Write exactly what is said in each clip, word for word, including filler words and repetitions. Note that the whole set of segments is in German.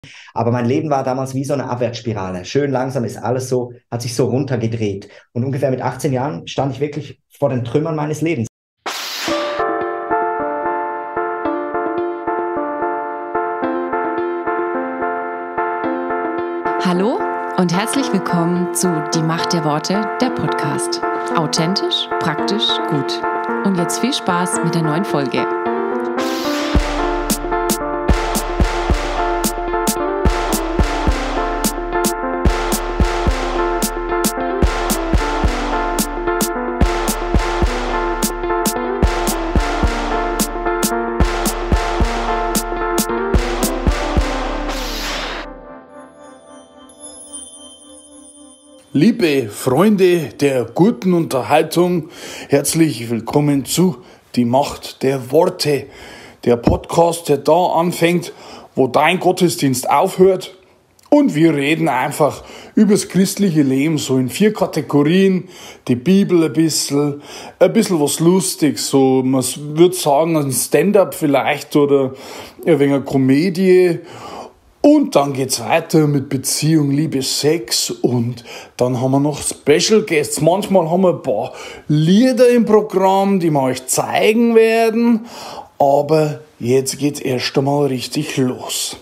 Aber mein Leben war damals wie so eine Abwärtsspirale. Schön langsam ist alles so, hat sich so runtergedreht. Und ungefähr mit achtzehn Jahren stand ich wirklich vor den Trümmern meines Lebens. Hallo und herzlich willkommen zu Die Macht der Worte, der Podcast. Authentisch, praktisch, gut. Und jetzt viel Spaß mit der neuen Folge. Liebe Freunde der guten Unterhaltung, herzlich willkommen zu Die Macht der Worte. Der Podcast, der da anfängt, wo dein Gottesdienst aufhört. Und wir reden einfach über das christliche Leben, so in vier Kategorien. Die Bibel ein bisschen, ein bisschen was Lustiges, so man würde sagen ein Stand-up vielleicht oder ein wenig eine Komödie. Und dann geht's weiter mit Beziehung, Liebe, Sex und dann haben wir noch Special Guests. Manchmal haben wir ein paar Lieder im Programm, die wir euch zeigen werden. Aber jetzt geht's erst einmal richtig los.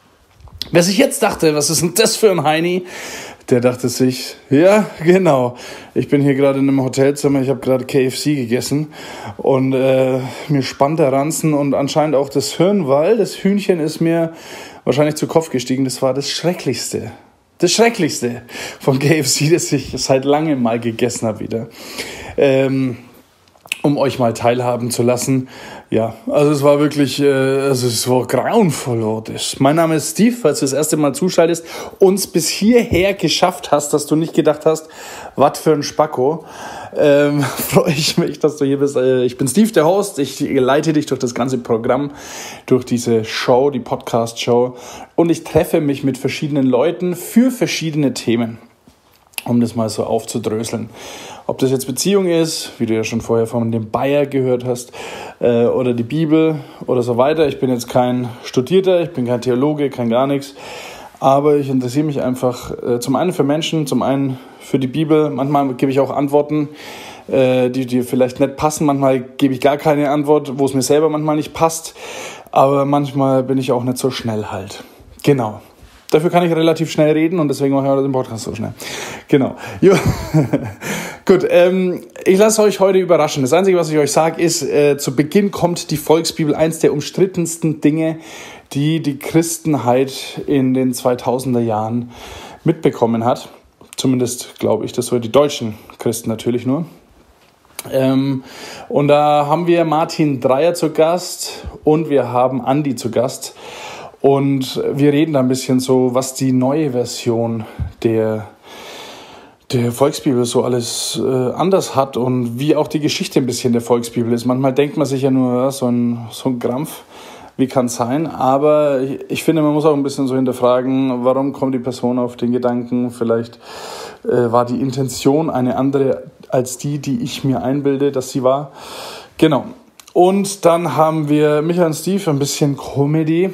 Wer sich jetzt dachte, was ist denn das für ein Heini? Der dachte sich, ja genau, ich bin hier gerade in einem Hotelzimmer, ich habe gerade K F C gegessen und äh, mir spannt der Ranzen und anscheinend auch das Hirn, weil das Hühnchen ist mir wahrscheinlich zu Kopf gestiegen. Das war das Schrecklichste, das Schrecklichste von K F C, das ich seit langem mal gegessen habe wieder. Ähm, um euch mal teilhaben zu lassen. Ja, also es war wirklich, äh, also es war grauenvoll, war das. Mein Name ist Steve, falls du das erste Mal zuschaltest und es bis hierher geschafft hast, dass du nicht gedacht hast, was für ein Spacko. Ähm, freue ich mich, dass du hier bist. Ich bin Steve, der Host. Ich leite dich durch das ganze Programm, durch diese Show, die Podcast-Show. Und ich treffe mich mit verschiedenen Leuten für verschiedene Themen, um das mal so aufzudröseln. Ob das jetzt Beziehung ist, wie du ja schon vorher von dem Bayer gehört hast, äh, oder die Bibel oder so weiter. Ich bin jetzt kein Studierter, ich bin kein Theologe, kein gar nichts. Aber ich interessiere mich einfach äh, zum einen für Menschen, zum einen für die Bibel. Manchmal gebe ich auch Antworten, äh, die dir vielleicht nicht passen. Manchmal gebe ich gar keine Antwort, wo es mir selber manchmal nicht passt. Aber manchmal bin ich auch nicht so schnell halt. Genau. Dafür kann ich relativ schnell reden und deswegen mache ich auch den Podcast so schnell. Genau. Gut, ähm, ich lasse euch heute überraschen. Das Einzige, was ich euch sage, ist, äh, zu Beginn kommt die Volksbibel, eins der umstrittensten Dinge, die die Christenheit in den zweitausender Jahren mitbekommen hat. Zumindest glaube ich, das so die deutschen Christen natürlich nur. Ähm, und da haben wir Martin Dreyer zu Gast und wir haben Andi zu Gast. Und wir reden da ein bisschen so, was die neue Version der, der Volksbibel so alles äh, anders hat und wie auch die Geschichte ein bisschen der Volksbibel ist. Manchmal denkt man sich ja nur, ja, so ein, so ein Krampf, wie kann es sein? Aber ich, ich finde, man muss auch ein bisschen so hinterfragen, warum kommt die Person auf den Gedanken? Vielleicht äh, war die Intention eine andere als die, die ich mir einbilde, dass sie war. Genau. Und dann haben wir Michael und Steve, ein bisschen Comedy.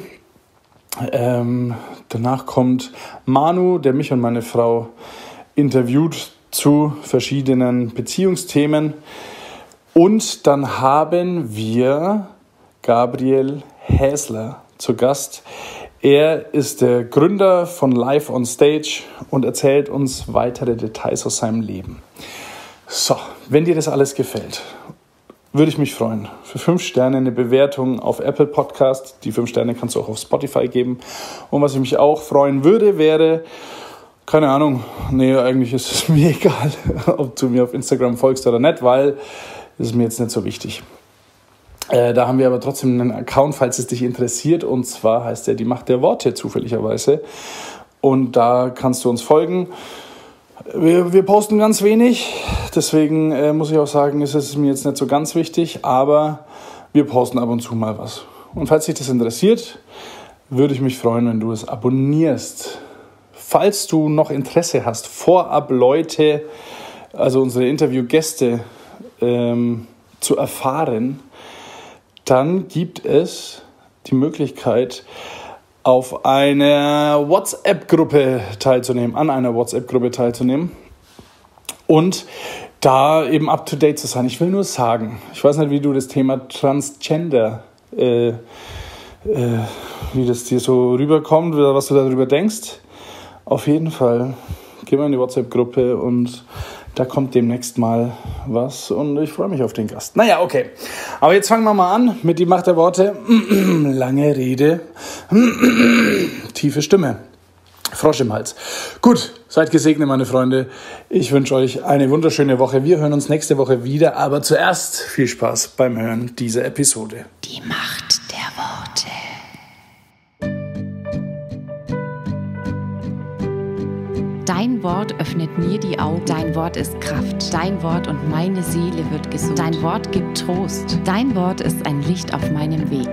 Ähm, danach kommt Manu, der mich und meine Frau interviewt zu verschiedenen Beziehungsthemen. Und dann haben wir Gabriel Häsler zu Gast. Er ist der Gründer von Live on Stage und erzählt uns weitere Details aus seinem Leben. So, wenn dir das alles gefällt, würde ich mich freuen. Für fünf Sterne eine Bewertung auf Apple Podcast. Die fünf Sterne kannst du auch auf Spotify geben. Und was ich mich auch freuen würde, wäre, keine Ahnung, nee, eigentlich ist es mir egal, ob du mir auf Instagram folgst oder nicht, weil das ist mir jetzt nicht so wichtig. Äh, da haben wir aber trotzdem einen Account, falls es dich interessiert. Und zwar heißt der Die Macht der Worte zufälligerweise. Und da kannst du uns folgen. Wir, wir posten ganz wenig, deswegen äh, muss ich auch sagen, ist es mir jetzt nicht so ganz wichtig, aber wir posten ab und zu mal was. Und falls dich das interessiert, würde ich mich freuen, wenn du es abonnierst. Falls du noch Interesse hast, vorab Leute, also unsere Interviewgäste, ähm, zu erfahren, dann gibt es die Möglichkeit, auf einer WhatsApp-Gruppe teilzunehmen, an einer WhatsApp-Gruppe teilzunehmen und da eben up-to-date zu sein. Ich will nur sagen, ich weiß nicht, wie du das Thema Transgender, äh, äh, wie das dir so rüberkommt oder was du darüber denkst. Auf jeden Fall, geh mal in die WhatsApp-Gruppe und da kommt demnächst mal was und ich freue mich auf den Gast. Naja, okay. Aber jetzt fangen wir mal an mit die Macht der Worte. Lange Rede, tiefe Stimme, Frosch im Hals. Gut, seid gesegnet, meine Freunde. Ich wünsche euch eine wunderschöne Woche. Wir hören uns nächste Woche wieder, aber zuerst viel Spaß beim Hören dieser Episode. Die Macht der Worte. Dein Wort öffnet mir die Augen. Dein Wort ist Kraft. Dein Wort und meine Seele wird gesund. Dein Wort gibt Trost. Dein Wort ist ein Licht auf meinem Weg.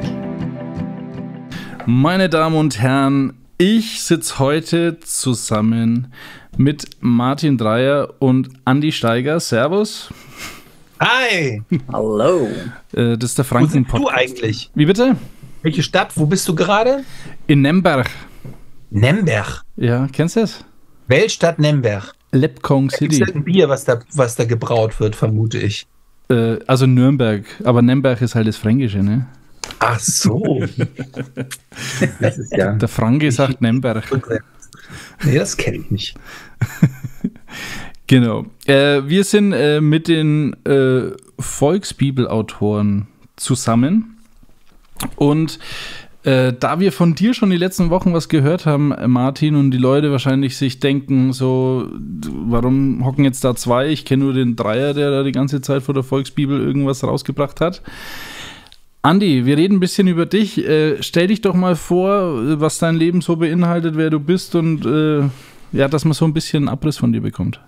Meine Damen und Herren, ich sitze heute zusammen mit Martin Dreyer und Andi Steiger. Servus. Hi. Hallo. Äh, das ist der Franken-Podcast. Wo bist du eigentlich? Wie bitte? Welche Stadt? Wo bist du gerade? In Nemberg. Nemberg? Ja, kennst du das? Weltstadt Nemberg. Lepkong City. Ist ein Bier, was da, was da gebraut wird, vermute ich. Äh, also Nürnberg. Aber Nemberg ist halt das Fränkische, ne? Ach so. Das ist ja... Der Franke sagt Nemberg. Nee, das kenne ich nicht. Genau. Äh, wir sind äh, mit den äh, Volksbibelautoren zusammen und Äh, da wir von dir schon die letzten Wochen was gehört haben, Martin, und die Leute wahrscheinlich sich denken, so, warum hocken jetzt da zwei? Ich kenne nur den Dreier, der da die ganze Zeit vor der Volksbibel irgendwas rausgebracht hat. Andi, wir reden ein bisschen über dich. Äh, stell dich doch mal vor, was dein Leben so beinhaltet, wer du bist und äh, ja, dass man so ein bisschen einen Abriss von dir bekommt.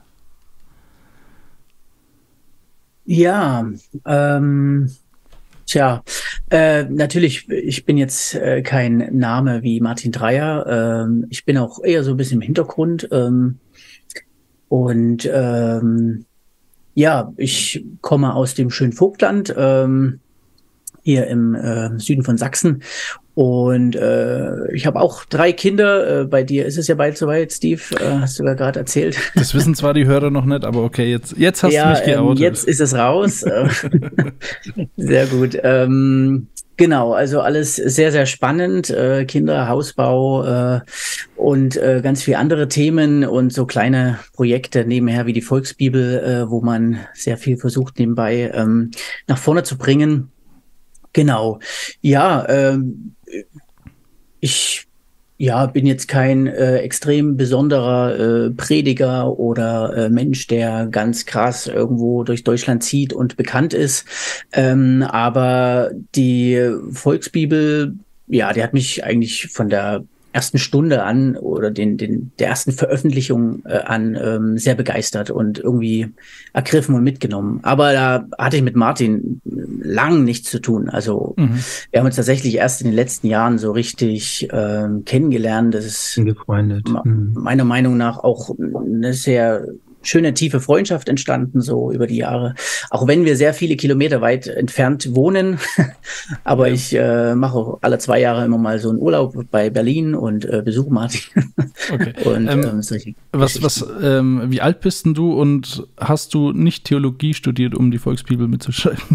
Ja, ähm... Tja, äh, natürlich, ich bin jetzt äh, kein Name wie Martin Dreyer. Ähm, ich bin auch eher so ein bisschen im Hintergrund. Ähm, und ähm, ja, ich komme aus dem schönen Vogtland, ähm, hier im äh, Süden von Sachsen. Und äh, ich habe auch drei Kinder. Äh, bei dir ist es ja bald soweit, Steve, äh, hast du ja gerade erzählt. Das wissen zwar die Hörer noch nicht, aber okay, jetzt, jetzt hast ja, du mich geoutet. Ähm, jetzt ist es raus. Sehr gut. Ähm, genau, also alles sehr, sehr spannend. Äh, Kinder, Hausbau äh, und äh, ganz viele andere Themen und so kleine Projekte nebenher wie die Volksbibel, äh, wo man sehr viel versucht, nebenbei ähm, nach vorne zu bringen. Genau. Ja, ähm, ich ja, bin jetzt kein äh, extrem besonderer äh, Prediger oder äh, Mensch, der ganz krass irgendwo durch Deutschland zieht und bekannt ist. Ähm, aber die Volksbibel, ja, die hat mich eigentlich von der ersten Stunde an oder den, den, der ersten Veröffentlichung äh, an ähm, sehr begeistert und irgendwie ergriffen und mitgenommen. Aber da hatte ich mit Martin lang nichts zu tun. Also mhm. wir haben uns tatsächlich erst in den letzten Jahren so richtig ähm, kennengelernt. Das ist Angefreundet. ma- meiner Meinung nach auch eine sehr schöne, tiefe Freundschaft entstanden, so über die Jahre. Auch wenn wir sehr viele Kilometer weit entfernt wohnen. Aber ja. ich äh, mache auch alle zwei Jahre immer mal so einen Urlaub bei Berlin und äh, besuche Martin. Okay. und, ähm, ähm, solche was, was, ähm, wie alt bist denn du und hast du nicht Theologie studiert, um die Volksbibel mitzuschreiben?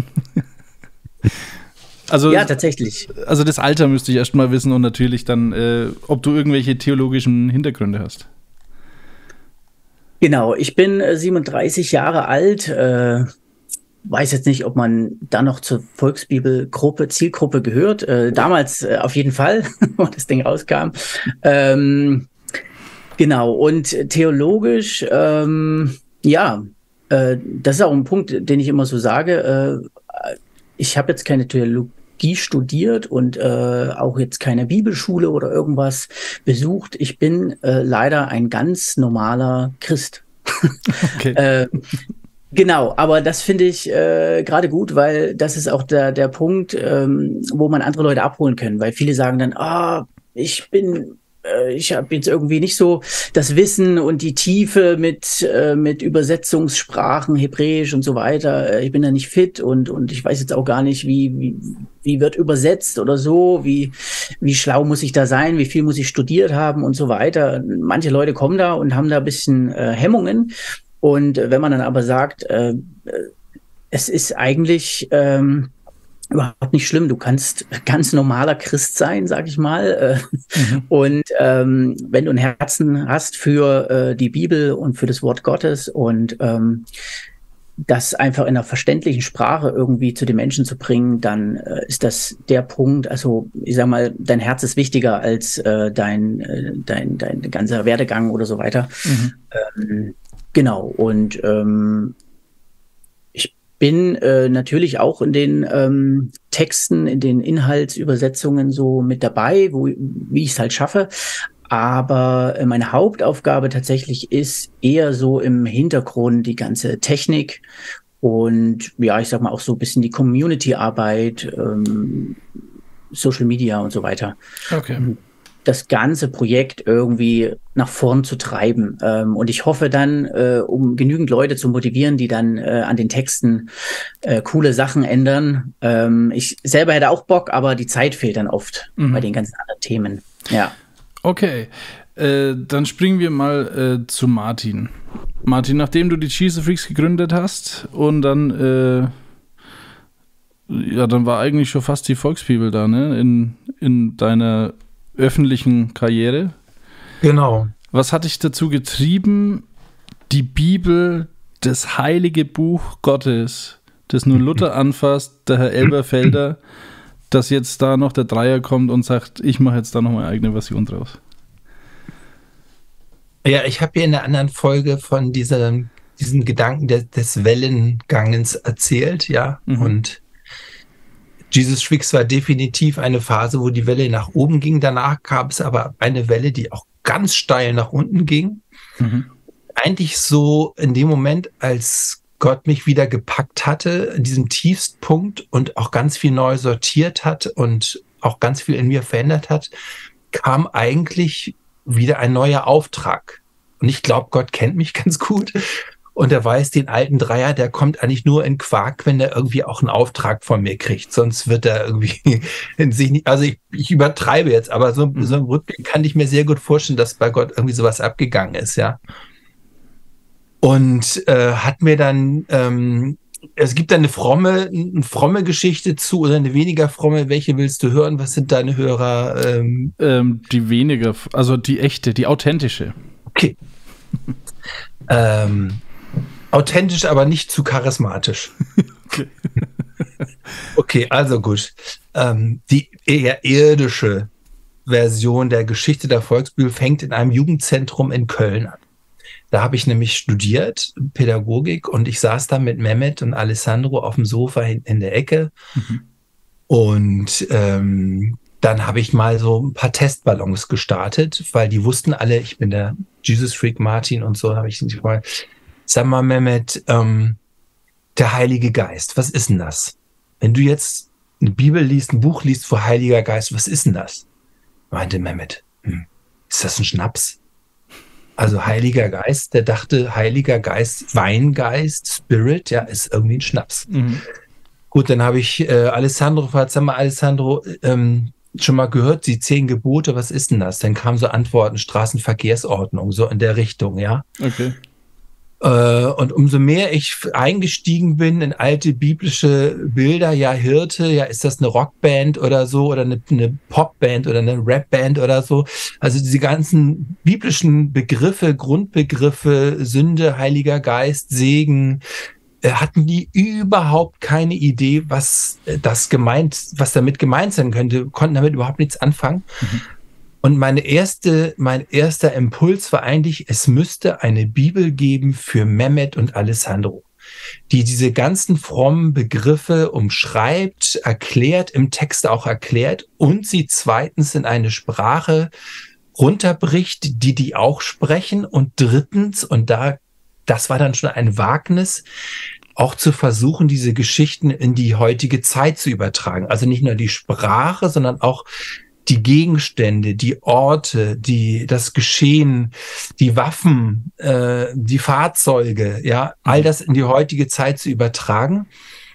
Also, ja, tatsächlich. Also das Alter müsste ich erst mal wissen und natürlich dann, äh, ob du irgendwelche theologischen Hintergründe hast. Genau, ich bin äh, siebenunddreißig Jahre alt, äh, weiß jetzt nicht, ob man da noch zur Volksbibelgruppe, Zielgruppe gehört. Äh, damals äh, auf jeden Fall, wo das Ding rauskam. Ähm, genau, und theologisch, ähm, ja, äh, das ist auch ein Punkt, den ich immer so sage. Äh, ich habe jetzt keine Theologie studiert und äh, auch jetzt keine Bibelschule oder irgendwas besucht. Ich bin äh, leider ein ganz normaler Christ. Okay. äh, genau, aber das finde ich äh, gerade gut, weil das ist auch der, der Punkt, ähm, wo man andere Leute abholen kann, weil viele sagen dann, ah, ich bin äh, ich habe jetzt irgendwie nicht so das Wissen und die Tiefe mit äh, mit Übersetzungssprachen, Hebräisch und so weiter. Ich bin da nicht fit und und ich weiß jetzt auch gar nicht, wie wie wie wird übersetzt oder so, wie wie schlau muss ich da sein, wie viel muss ich studiert haben und so weiter. Manche Leute kommen da und haben da ein bisschen äh, Hemmungen. Und wenn man dann aber sagt, äh, es ist eigentlich ähm, überhaupt nicht schlimm, du kannst ganz normaler Christ sein, sag ich mal. Mhm. Und ähm, wenn du ein Herzen hast für äh, die Bibel und für das Wort Gottes und ähm, das einfach in einer verständlichen Sprache irgendwie zu den Menschen zu bringen, dann äh, ist das der Punkt. Also ich sag mal, dein Herz ist wichtiger als äh, dein, äh, dein, dein ganzer Werdegang oder so weiter. Mhm. Ähm, genau. Und ähm, ich bin äh, natürlich auch in den ähm, Texten, in den Inhaltsübersetzungen so mit dabei, wo, wie ich es halt schaffe. Aber meine Hauptaufgabe tatsächlich ist eher so im Hintergrund die ganze Technik und ja, ich sag mal auch so ein bisschen die Community-Arbeit, ähm, Social Media und so weiter. Okay. Das ganze Projekt irgendwie nach vorn zu treiben. Ähm, und ich hoffe dann, äh, um genügend Leute zu motivieren, die dann äh, an den Texten äh, coole Sachen ändern. Ähm, ich selber hätte auch Bock, aber die Zeit fehlt dann oft mhm. bei den ganzen anderen Themen. Ja. Okay, äh, dann springen wir mal äh, zu Martin. Martin, nachdem du die Jesus Freaks gegründet hast und dann, äh, ja, dann war eigentlich schon fast die Volksbibel da, ne, in, in deiner öffentlichen Karriere. Genau. Was hat dich dazu getrieben, die Bibel, das heilige Buch Gottes, das nur Luther anfasst, der Herr Elberfelder, dass jetzt da noch der Dreier kommt und sagt, ich mache jetzt da noch meine eigene Version draus? Ja, ich habe hier in der anderen Folge von diesem, diesem Gedanken des, des Wellengangens erzählt, ja, mhm. und Jesus Freaks war definitiv eine Phase, wo die Welle nach oben ging, danach gab es aber eine Welle, die auch ganz steil nach unten ging. Mhm. Eigentlich so in dem Moment, als Gott mich wieder gepackt hatte, in diesem Tiefstpunkt und auch ganz viel neu sortiert hat und auch ganz viel in mir verändert hat, kam eigentlich wieder ein neuer Auftrag. Und ich glaube, Gott kennt mich ganz gut und er weiß, den alten Dreier, der kommt eigentlich nur in Quark, wenn er irgendwie auch einen Auftrag von mir kriegt. Sonst wird er irgendwie in sich nicht, also ich, ich übertreibe jetzt, aber so, mhm. so im Rückblick kann ich mir sehr gut vorstellen, dass bei Gott irgendwie sowas abgegangen ist, ja. Und äh, hat mir dann, ähm, es gibt eine fromme, eine fromme Geschichte zu oder eine weniger fromme. Welche willst du hören? Was sind deine Hörer? Ähm? Ähm, die weniger, also die echte, die authentische. Okay. ähm, authentisch, aber nicht zu charismatisch. Okay. Okay, also gut. Ähm, die eher irdische Version der Geschichte der Volksbibel fängt in einem Jugendzentrum in Köln an. Da habe ich nämlich studiert, Pädagogik, und ich saß da mit Mehmet und Alessandro auf dem Sofa hinten in der Ecke. Mhm. Und ähm, dann habe ich mal so ein paar Testballons gestartet, weil die wussten alle, ich bin der Jesus Freak Martin und so, habe ich nicht mal. Sag mal, Mehmet, ähm, der Heilige Geist, was ist denn das? Wenn du jetzt eine Bibel liest, ein Buch liest vor Heiliger Geist, was ist denn das? Meinte Mehmet, hm, ist das ein Schnaps? Also Heiliger Geist, der dachte, Heiliger Geist, Weingeist, Spirit, ja, ist irgendwie ein Schnaps. Mhm. Gut, dann habe ich äh, Alessandro gefragt, sag mal, Alessandro, ähm, schon mal gehört, die zehn Gebote, was ist denn das? Dann kamen so Antworten, Straßenverkehrsordnung, so in der Richtung, ja. Okay. Äh, und umso mehr ich eingestiegen bin in alte biblische Bilder, ja, Hirte, ja, ist das eine Rockband oder so oder eine, eine Popband oder eine Rapband oder so. Also diese ganzen biblischen Begriffe, Grundbegriffe, Sünde, Heiliger Geist, Segen, äh, hatten die überhaupt keine Idee, was das gemeint, was damit gemeint sein könnte, konnten damit überhaupt nichts anfangen. Mhm. Und meine erste, mein erster Impuls war eigentlich, es müsste eine Bibel geben für Mehmet und Alessandro, die diese ganzen frommen Begriffe umschreibt, erklärt, im Text auch erklärt und sie zweitens in eine Sprache runterbricht, die die auch sprechen, und drittens, und da, das war dann schon ein Wagnis, auch zu versuchen, diese Geschichten in die heutige Zeit zu übertragen. Also nicht nur die Sprache, sondern auch die Gegenstände, die Orte, die, das Geschehen, die Waffen, äh, die Fahrzeuge, ja, all das in die heutige Zeit zu übertragen.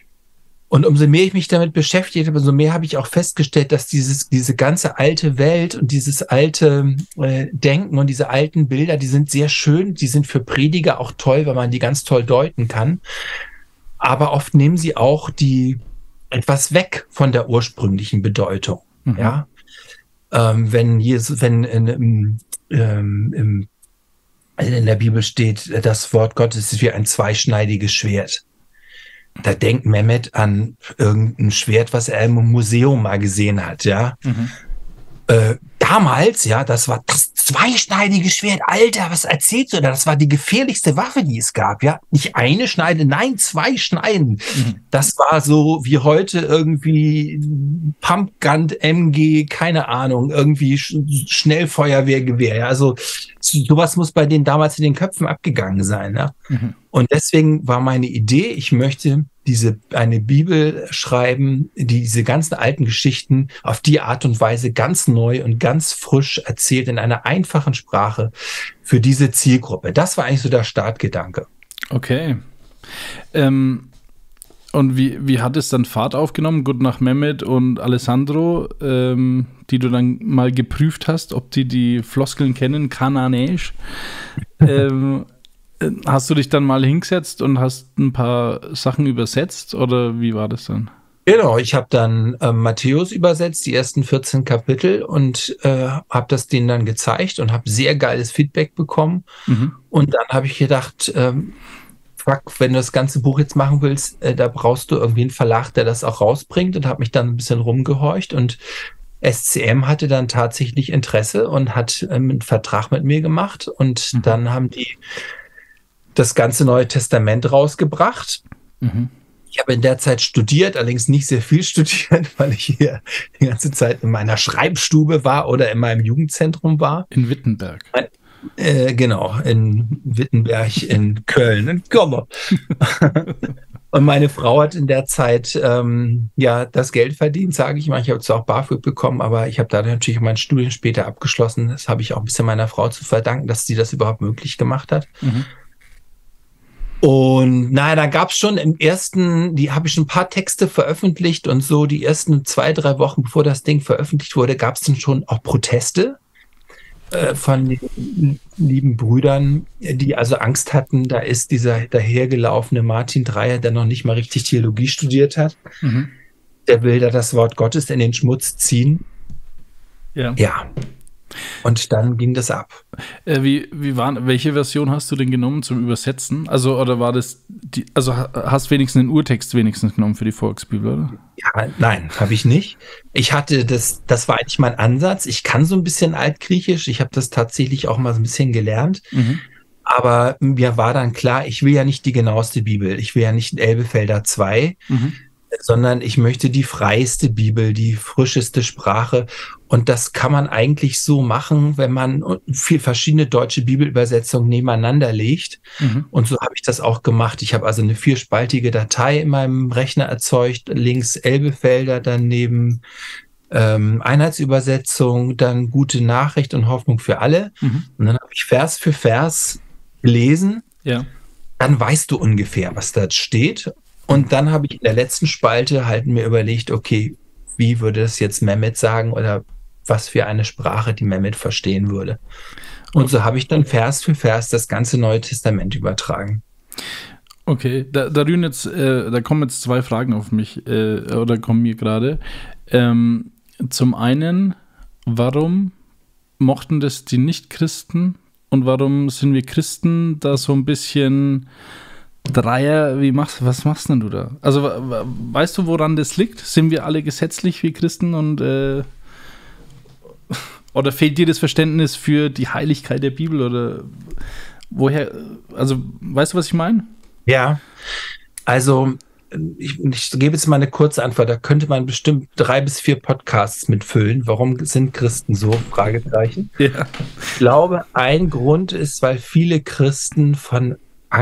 Und umso mehr ich mich damit beschäftigt habe, umso mehr habe ich auch festgestellt, dass dieses, diese ganze alte Welt und dieses alte äh, Denken und diese alten Bilder, die sind sehr schön, die sind für Prediger auch toll, weil man die ganz toll deuten kann. Aber oft nehmen sie auch die etwas weg von der ursprünglichen Bedeutung. Mhm. Ja. Ähm, wenn Jesus, wenn in, im, ähm, im, in der Bibel steht, das Wort Gottes ist wie ein zweischneidiges Schwert. Da denkt Mehmet an irgendein Schwert, was er im Museum mal gesehen hat, ja. Mhm. Äh, damals, ja, das war das zweischneidige Schwert. Alter, was erzählst du da? Das war die gefährlichste Waffe, die es gab, ja. Nicht eine Schneide, nein, zwei Schneiden. Mhm. Das war so wie heute irgendwie Pumpgun, M G, keine Ahnung, irgendwie Sch- Schnellfeuerwehrgewehr, ja. Also sowas muss bei denen damals in den Köpfen abgegangen sein, ja. Mhm. Und deswegen war meine Idee, ich möchte diese eine Bibel schreiben, die diese ganzen alten Geschichten auf die Art und Weise ganz neu und ganz frisch erzählt in einer einfachen Sprache für diese Zielgruppe. Das war eigentlich so der Startgedanke. Okay. Ähm, und wie, wie hat es dann Fahrt aufgenommen? Gut, nach Mehmet und Alessandro, ähm, die du dann mal geprüft hast, ob die die Floskeln kennen, Kananäisch. ähm, Hast du dich dann mal hingesetzt und hast ein paar Sachen übersetzt oder wie war das dann? Genau, ich habe dann äh, Matthäus übersetzt, die ersten vierzehn Kapitel und äh, habe das denen dann gezeigt und habe sehr geiles Feedback bekommen. Mhm. Und dann habe ich gedacht, ähm, fuck, wenn du das ganze Buch jetzt machen willst, äh, da brauchst du irgendwie einen Verlag, der das auch rausbringt, und habe mich dann ein bisschen rumgehorcht, und S C M hatte dann tatsächlich Interesse und hat ähm, einen Vertrag mit mir gemacht, und mhm. dann haben die das ganze Neue Testament rausgebracht. Mhm. Ich habe in der Zeit studiert, allerdings nicht sehr viel studiert, weil ich hier die ganze Zeit in meiner Schreibstube war oder in meinem Jugendzentrum war. In Wittenberg. Äh, genau, in Wittenberg, in Köln, in Kommer. Und meine Frau hat in der Zeit ähm, ja das Geld verdient, sage ich mal. Ich habe zwar auch BAföG bekommen, aber ich habe da natürlich mein Studium später abgeschlossen. Das habe ich auch ein bisschen meiner Frau zu verdanken, dass sie das überhaupt möglich gemacht hat. Mhm. Und naja, da gab es schon im ersten, die habe ich schon ein paar Texte veröffentlicht und so, die ersten zwei, drei Wochen, bevor das Ding veröffentlicht wurde, gab es dann schon auch Proteste äh, von den lieben Brüdern, die also Angst hatten. Da ist dieser dahergelaufene Martin Dreyer, der noch nicht mal richtig Theologie studiert hat, mhm. der will da das Wort Gottes in den Schmutz ziehen. Ja. Ja. Und dann ging das ab. Äh, wie, wie war, welche Version hast du denn genommen zum Übersetzen? Also, oder war das, die, also hast wenigstens den Urtext wenigstens genommen für die Volksbibel, oder? Ja, nein, habe ich nicht. Ich hatte das, das war eigentlich mein Ansatz. Ich kann so ein bisschen Altgriechisch. Ich habe das tatsächlich auch mal so ein bisschen gelernt. Mhm. Aber mir war dann klar, ich will ja nicht die genaueste Bibel. Ich will ja nicht Elbefelder zwei, mhm. sondern ich möchte die freiste Bibel, die frischeste Sprache. Und das kann man eigentlich so machen, wenn man viel verschiedene deutsche Bibelübersetzungen nebeneinander legt. Mhm. Und so habe ich das auch gemacht. Ich habe also eine vierspaltige Datei in meinem Rechner erzeugt. Links Elbefelder, daneben ähm, Einheitsübersetzung, dann Gute Nachricht und Hoffnung für alle. Mhm. Und dann habe ich Vers für Vers gelesen. Ja. Dann weißt du ungefähr, was da steht. Und dann habe ich in der letzten Spalte halt mir überlegt, okay, wie würde das jetzt Mehmet sagen oder was für eine Sprache die Mehmet verstehen würde. Und so habe ich dann Vers für Vers das ganze Neue Testament übertragen. Okay, da, da, jetzt, äh, da kommen jetzt zwei Fragen auf mich, äh, oder kommen mir gerade. Ähm, zum einen, warum mochten das die Nicht-Christen und warum sind wir Christen da so ein bisschen Dreier, wie machst, was machst denn du da? Also weißt du, woran das liegt? Sind wir alle gesetzlich wie Christen und äh, oder fehlt dir das Verständnis für die Heiligkeit der Bibel oder woher, also weißt du, was ich meine? Ja, also ich, ich gebe jetzt mal eine kurze Antwort, da könnte man bestimmt drei bis vier Podcasts mitfüllen. Warum sind Christen so? Fragezeichen. Ja. Ich glaube, ein Grund ist, weil viele Christen von Angst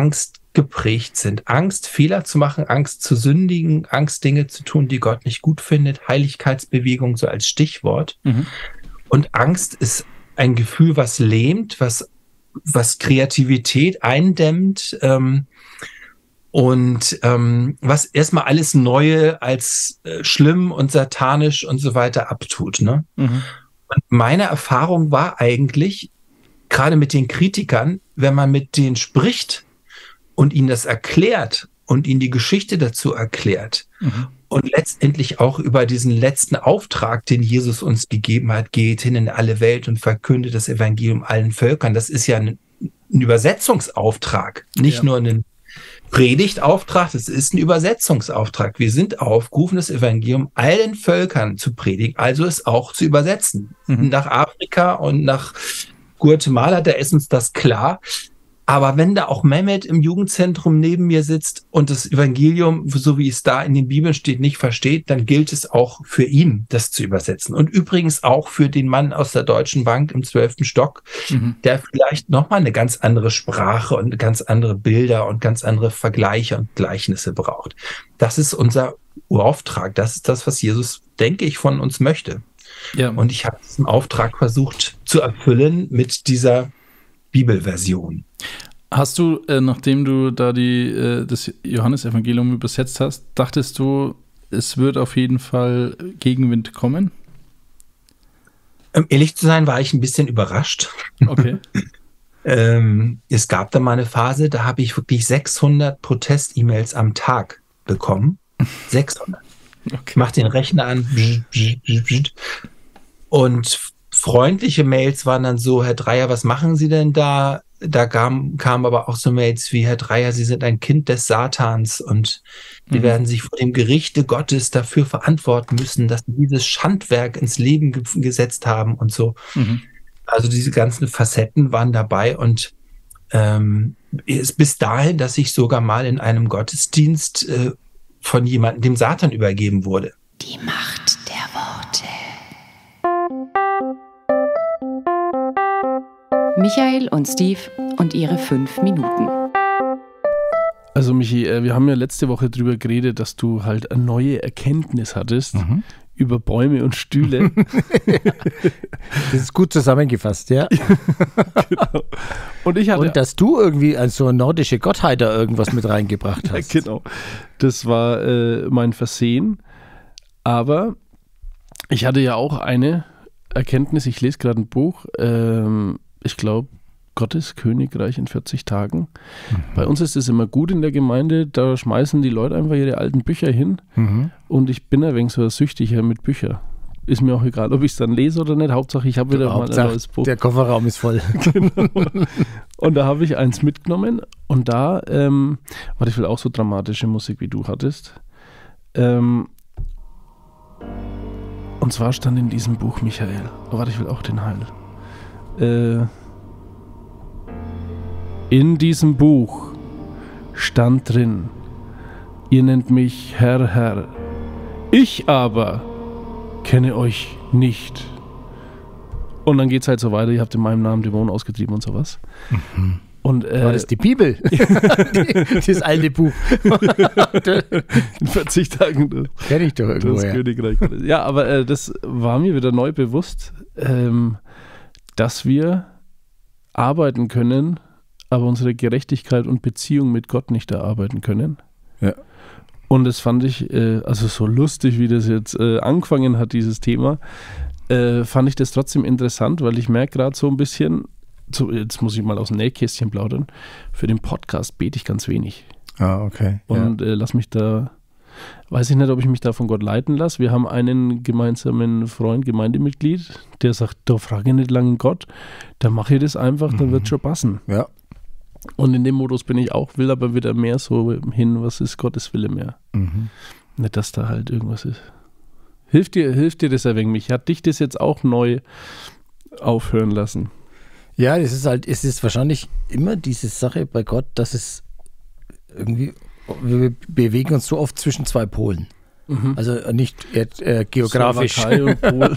geprägt sind. Angst, Fehler zu machen, Angst zu sündigen, Angst, Dinge zu tun, die Gott nicht gut findet, Heiligkeitsbewegung so als Stichwort. Mhm. Und Angst ist ein Gefühl, was lähmt, was, was Kreativität eindämmt, ähm, und ähm, was erstmal alles Neue als äh, schlimm und satanisch und so weiter abtut. Ne? Mhm. Und meine Erfahrung war eigentlich, gerade mit den Kritikern, wenn man mit denen spricht und ihnen das erklärt und ihnen die Geschichte dazu erklärt mhm. und letztendlich auch über diesen letzten Auftrag, den Jesus uns gegeben hat, geht hin in alle Welt und verkündet das Evangelium allen Völkern. Das ist ja ein, ein Übersetzungsauftrag, nicht ja. nur ein Predigtauftrag, das ist ein Übersetzungsauftrag. Wir sind aufgerufen, das Evangelium allen Völkern zu predigen, also es auch zu übersetzen. Mhm. Nach Afrika und nach Guatemala, da ist uns das klar. Aber wenn da auch Mehmet im Jugendzentrum neben mir sitzt und das Evangelium, so wie es da in den Bibeln steht, nicht versteht, dann gilt es auch für ihn, das zu übersetzen. Und übrigens auch für den Mann aus der Deutschen Bank im zwölften Stock, mhm. der vielleicht nochmal eine ganz andere Sprache und ganz andere Bilder und ganz andere Vergleiche und Gleichnisse braucht. Das ist unser Urauftrag. Das ist das, was Jesus, denke ich, von uns möchte. Ja. Und ich habe diesen Auftrag versucht zu erfüllen mit dieser Bibelversion. Hast du, äh, nachdem du da die, äh, das Johannesevangelium übersetzt hast, dachtest du, es wird auf jeden Fall Gegenwind kommen? Um ehrlich zu sein, war ich ein bisschen überrascht. Okay. ähm, es gab da mal eine Phase, da habe ich wirklich sechshundert Protest-E-Mails am Tag bekommen. sechshundert. Okay. Ich mache den Rechner an. Und freundliche Mails waren dann so, Herr Dreyer, was machen Sie denn da? Da kamen kam aber auch so Mails wie, Herr Dreyer, Sie sind ein Kind des Satans und mhm. Sie werden sich vor dem Gerichte Gottes dafür verantworten müssen, dass Sie dieses Schandwerk ins Leben ge- gesetzt haben und so. Mhm. Also diese ganzen Facetten waren dabei und ähm, es bis dahin, dass ich sogar mal in einem Gottesdienst äh, von jemandem dem Satan übergeben wurde. Die Macht der Worte. Michael und Steve und ihre fünf Minuten. Also Michi, wir haben ja letzte Woche drüber geredet, dass du halt eine neue Erkenntnis hattest mhm. über Bäume und Stühle. Das ist gut zusammengefasst, ja. Genau. Und, ich hatte, und dass du irgendwie als so nordische Gottheit da irgendwas mit reingebracht hast. Ja, genau. Das war äh, mein Versehen. Aber ich hatte ja auch eine Erkenntnis, ich lese gerade ein Buch, ähm, ich glaube, Gottes Königreich in vierzig Tagen. Mhm. Bei uns ist es immer gut in der Gemeinde, da schmeißen die Leute einfach ihre alten Bücher hin mhm. und ich bin ein wenig so süchtiger mit Büchern. Ist mir auch egal, ob ich es dann lese oder nicht, Hauptsache ich habe wieder mal ein neues Buch. Der Kofferraum ist voll. Genau. Und da habe ich eins mitgenommen und da, ähm, warte, ich will auch so dramatische Musik wie du hattest. Ähm, und zwar stand in diesem Buch, Michael, oh, warte, ich will auch den Heil. Äh, in diesem Buch stand drin, ihr nennt mich Herr, Herr, ich aber kenne euch nicht. Und dann geht es halt so weiter, ihr habt in meinem Namen Dämonen ausgetrieben und sowas. Mhm. Und, äh, war das die Bibel? Das alte Buch. In vierzig Tagen. Das kenne ich doch irgendwo. Das Königreich. Ja, aber äh, das war mir wieder neu bewusst, ähm, dass wir arbeiten können, aber unsere Gerechtigkeit und Beziehung mit Gott nicht erarbeiten können. Ja. Und das fand ich, äh, also so lustig, wie das jetzt äh, angefangen hat, dieses Thema, äh, fand ich das trotzdem interessant, weil ich merke gerade so ein bisschen, so, jetzt muss ich mal aus dem Nähkästchen plaudern, für den Podcast bete ich ganz wenig. Ah, okay. Und ja. äh, lass mich da, weiß ich nicht, ob ich mich da von Gott leiten lasse. Wir haben einen gemeinsamen Freund, Gemeindemitglied, der sagt, da frage ich nicht lange Gott, da mache ich das einfach, dann mhm. wird es schon passen. Ja. Und in dem Modus bin ich auch, will aber wieder mehr so hin, was ist Gottes Wille mehr. Mhm. Nicht, dass da halt irgendwas ist. Hilft dir, hilft dir das ein wenig? Hat dich das jetzt auch neu aufhören lassen? Ja, es ist halt, es ist wahrscheinlich immer diese Sache bei Gott, dass es irgendwie, wir bewegen uns so oft zwischen zwei Polen. Mhm. Also nicht äh, geografisch. Und Pol.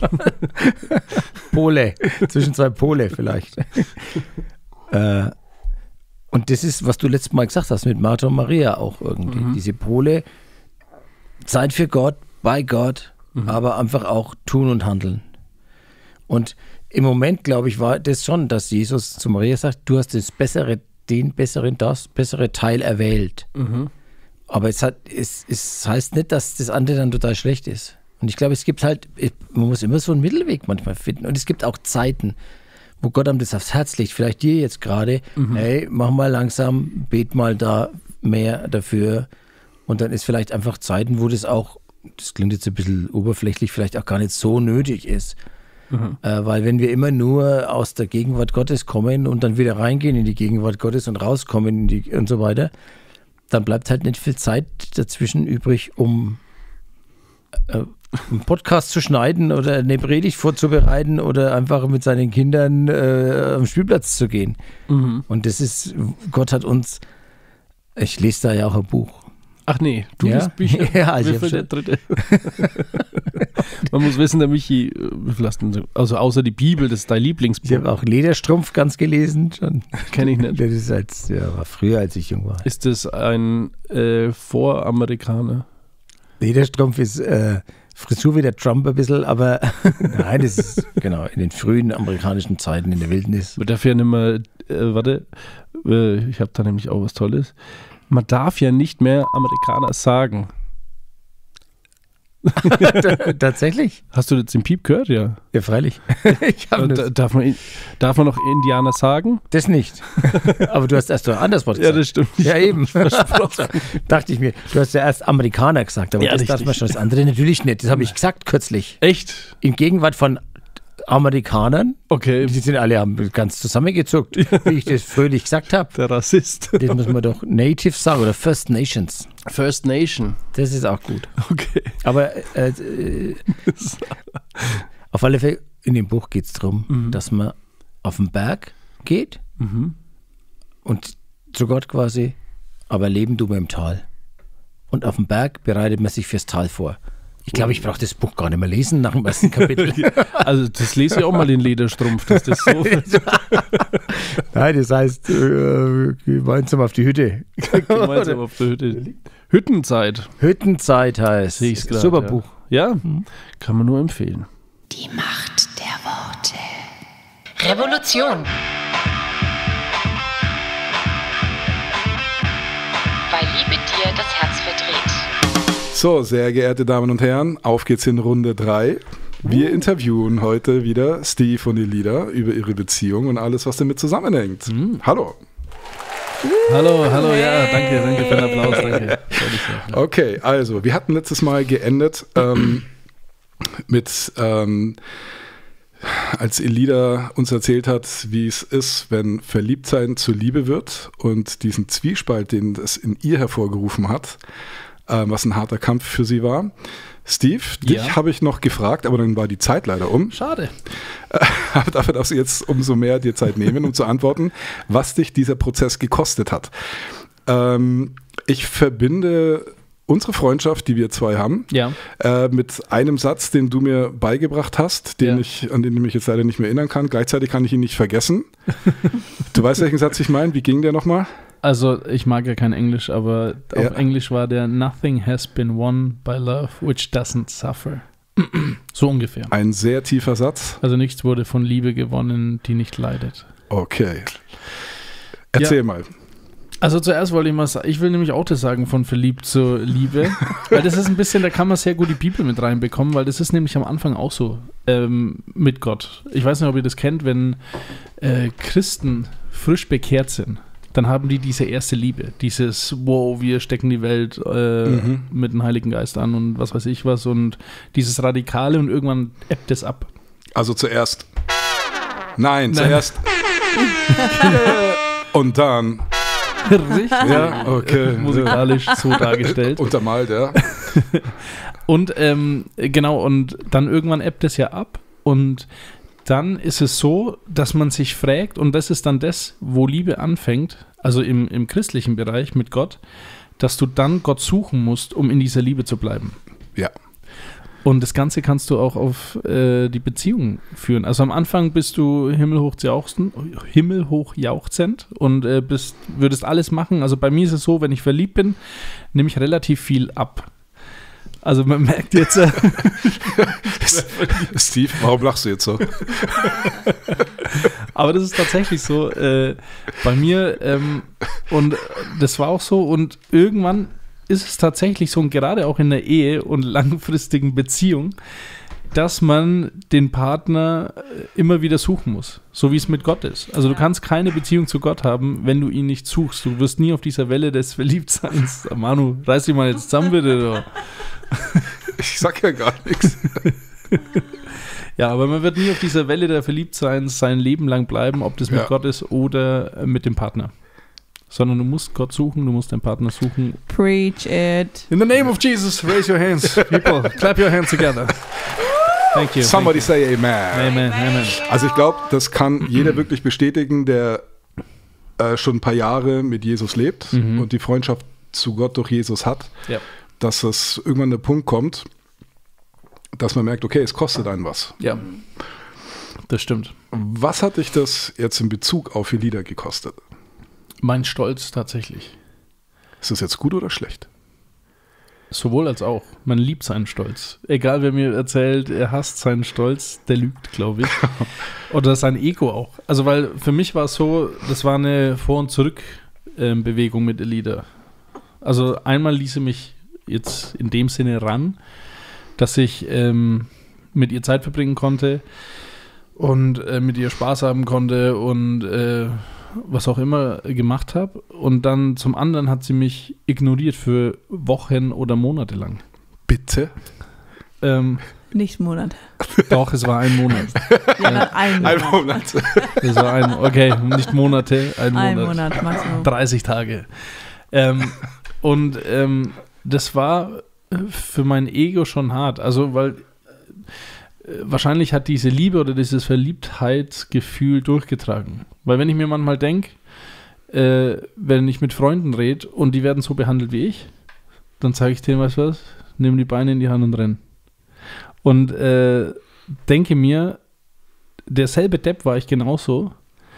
Pole, zwischen zwei Pole vielleicht. äh, und das ist, was du letztes Mal gesagt hast, mit Martha und Maria auch irgendwie. Mhm. Diese Pole, Zeit für Gott, bei Gott, mhm. aber einfach auch tun und handeln. Und im Moment, glaube ich, war das schon, dass Jesus zu Maria sagt, du hast das bessere, den besseren, das bessere Teil erwählt. Mhm. Aber es, hat, es, es heißt nicht, dass das andere dann total schlecht ist. Und ich glaube, es gibt halt, man muss immer so einen Mittelweg manchmal finden. Und es gibt auch Zeiten, wo Gott einem das aufs Herz legt. Vielleicht dir jetzt gerade, mhm. hey, mach mal langsam, bet mal da mehr dafür. Und dann ist vielleicht einfach Zeiten, wo das auch, das klingt jetzt ein bisschen oberflächlich, vielleicht auch gar nicht so nötig ist. Mhm. Äh, weil wenn wir immer nur aus der Gegenwart Gottes kommen und dann wieder reingehen in die Gegenwart Gottes und rauskommen in die, und so weiter, dann bleibt halt nicht viel Zeit dazwischen übrig, um äh, einen Podcast zu schneiden oder eine Predigt vorzubereiten oder einfach mit seinen Kindern äh, am Spielplatz zu gehen. Mhm. Und das ist, Gott hat uns, ich lese da ja auch ein Buch. Ach nee, du ja? liest Bücher. Ja, also wie viel der dritte? Man muss wissen, der Michi, wie viel hast du, also außer die Bibel, das ist dein Lieblingsbuch. Ich habe auch Lederstrumpf ganz gelesen schon. Kenn ich nicht. Das ist als, ja, war früher, als ich jung war. Ist das ein äh, Voramerikaner? Lederstrumpf ist äh, Frisur wie der Trump ein bisschen, aber nein, das ist genau in den frühen amerikanischen Zeiten in der Wildnis. Man darf ja nicht mehr, äh, warte, äh, ich habe da nämlich auch was Tolles. Man darf ja nicht mehr Amerikaner sagen. Tatsächlich? Hast du jetzt den Piep gehört? Ja. Ja, freilich. Ich hab da, darf, man, darf man noch Indianer sagen? Das nicht. Aber du hast erst doch anders was gesagt. Ja, das stimmt. Ja, eben. Dachte ich mir. Du hast ja erst Amerikaner gesagt, aber ja, das richtig. darf man schon. Das andere natürlich nicht. Das habe ich gesagt kürzlich. Echt? In Gegenwart von Amerikanern. Okay. Die sind alle haben ganz zusammengezuckt, wie ich das fröhlich gesagt habe. Der Rassist. Das muss man doch Native sagen oder First Nations. First Nation. Das ist auch gut. Okay. Aber äh, äh, auf alle Fälle, in dem Buch geht es darum, mhm. dass man auf den Berg geht mhm. und zu Gott quasi, aber leben tut man im Tal. Und auf dem Berg bereitet man sich fürs Tal vor. Ich glaube, ich brauche das Buch gar nicht mehr lesen nach dem ersten Kapitel. Also das lese ich auch mal in Lederstrumpf. Dass das so Nein, das heißt äh, gemeinsam auf die Hütte. Gemeinsam auf der Hütte. Hüttenzeit. Hüttenzeit heißt. Sehe ich's grad, super ja. Buch. Ja, mhm. Kann man nur empfehlen. Die Macht der Worte. Revolution. Weil Liebe dir das Herz verdreht. So, sehr geehrte Damen und Herren, auf geht's in Runde drei. Wir interviewen heute wieder Steve und Elida über ihre Beziehung und alles, was damit zusammenhängt. Mhm. Hallo. Hallo, hallo, ja, danke, danke für den Applaus, danke. Okay, also, wir hatten letztes Mal geendet ähm, mit, ähm, als Elida uns erzählt hat, wie es ist, wenn Verliebtsein zur Liebe wird und diesen Zwiespalt, den es in ihr hervorgerufen hat, äh, was ein harter Kampf für sie war. Steve, dich ja. habe ich noch gefragt, aber dann war die Zeit leider um. Schade. Aber dafür darfst du jetzt umso mehr dir Zeit nehmen, um zu antworten, was dich dieser Prozess gekostet hat. Ähm, ich verbinde unsere Freundschaft, die wir zwei haben, ja. äh, mit einem Satz, den du mir beigebracht hast, den ja. ich, an den ich mich jetzt leider nicht mehr erinnern kann. Gleichzeitig kann ich ihn nicht vergessen. Du weißt, welchen Satz ich meine? Wie ging der nochmal? Also, ich mag ja kein Englisch, aber ja. auf Englisch war der Nothing has been won by love which doesn't suffer. So ungefähr. Ein sehr tiefer Satz. Also nichts wurde von Liebe gewonnen, die nicht leidet. Okay. Erzähl ja. mal. Also zuerst wollte ich mal sagen, ich will nämlich auch das sagen von verliebt zur Liebe, weil das ist ein bisschen, da kann man sehr gut die Bibel mit reinbekommen, weil das ist nämlich am Anfang auch so ähm, mit Gott. Ich weiß nicht, ob ihr das kennt, wenn äh, Christen frisch bekehrt sind, dann haben die diese erste Liebe, dieses, wow, wir stecken die Welt äh, mhm. mit dem Heiligen Geist an und was weiß ich was und dieses Radikale und irgendwann ebbt es ab. Also zuerst, nein, nein. zuerst und dann. Richtig. Ja, okay. Musikalisch so dargestellt. Untermalt, ja. Und ähm, genau, und dann irgendwann ebbt es ja ab und dann ist es so, dass man sich fragt, und das ist dann das, wo Liebe anfängt, also im, im christlichen Bereich mit Gott, dass du dann Gott suchen musst, um in dieser Liebe zu bleiben. Ja. Und das Ganze kannst du auch auf äh, die Beziehung führen. Also am Anfang bist du himmelhoch jauchzend, himmelhoch jauchzend und äh, bist, würdest alles machen. Also bei mir ist es so, wenn ich verliebt bin, nehme ich relativ viel ab. Also man merkt jetzt... Äh, Steve, warum lachst du jetzt so? Aber das ist tatsächlich so äh, bei mir ähm, und das war auch so und irgendwann ist es tatsächlich so und gerade auch in der Ehe und langfristigen Beziehung, dass man den Partner immer wieder suchen muss, so wie es mit Gott ist. Also du kannst keine Beziehung zu Gott haben, wenn du ihn nicht suchst. Du wirst nie auf dieser Welle des Verliebtseins. Manu, reiß dich mal jetzt zusammen bitte. Oder? Ich sag ja gar nichts. Ja, aber man wird nie auf dieser Welle der Verliebtseins sein Leben lang bleiben, ob das mit ja. Gott ist oder mit dem Partner. Sondern du musst Gott suchen, du musst deinen Partner suchen. Preach it. In the name of Jesus, raise your hands, people. Clap your hands together. Thank you. Somebody thank you. say amen. Amen, amen. Also ich glaube, das kann jeder wirklich bestätigen, der äh, schon ein paar Jahre mit Jesus lebt Mhm. und die Freundschaft zu Gott durch Jesus hat, Ja. dass es irgendwann der Punkt kommt, dass man merkt, okay, es kostet einen was. Ja, das stimmt. Was hat dich das jetzt in Bezug auf die Lieder gekostet? Mein Stolz tatsächlich. Ist das jetzt gut oder schlecht? Sowohl als auch. Man liebt seinen Stolz. Egal, wer mir erzählt, er hasst seinen Stolz, der lügt, glaube ich. Oder sein Ego auch. Also, weil für mich war es so, das war eine Vor- und Zurück-Bewegung mit Elida. Also, einmal ließ sie mich jetzt in dem Sinne ran, dass ich ähm, mit ihr Zeit verbringen konnte und äh, mit ihr Spaß haben konnte und äh, was auch immer gemacht habe. Und dann zum anderen hat sie mich ignoriert für Wochen oder Monate lang. Bitte? Ähm, Nicht Monat. doch, es war ein Monat. Ja, dann ein Monat. Ein Monat. Es war ein, okay, nicht Monate, ein Monat. Ein Monat Maximum. dreißig Tage. Ähm, und ähm, das war für mein Ego schon hart. Also, weil äh, wahrscheinlich hat diese Liebe oder dieses Verliebtheitsgefühl durchgetragen. Weil wenn ich mir manchmal denke, äh, wenn ich mit Freunden rede und die werden so behandelt wie ich, dann sage ich denen, weißt du was, nimm die Beine in die Hand und renn. Und äh, denke mir, derselbe Depp war ich genauso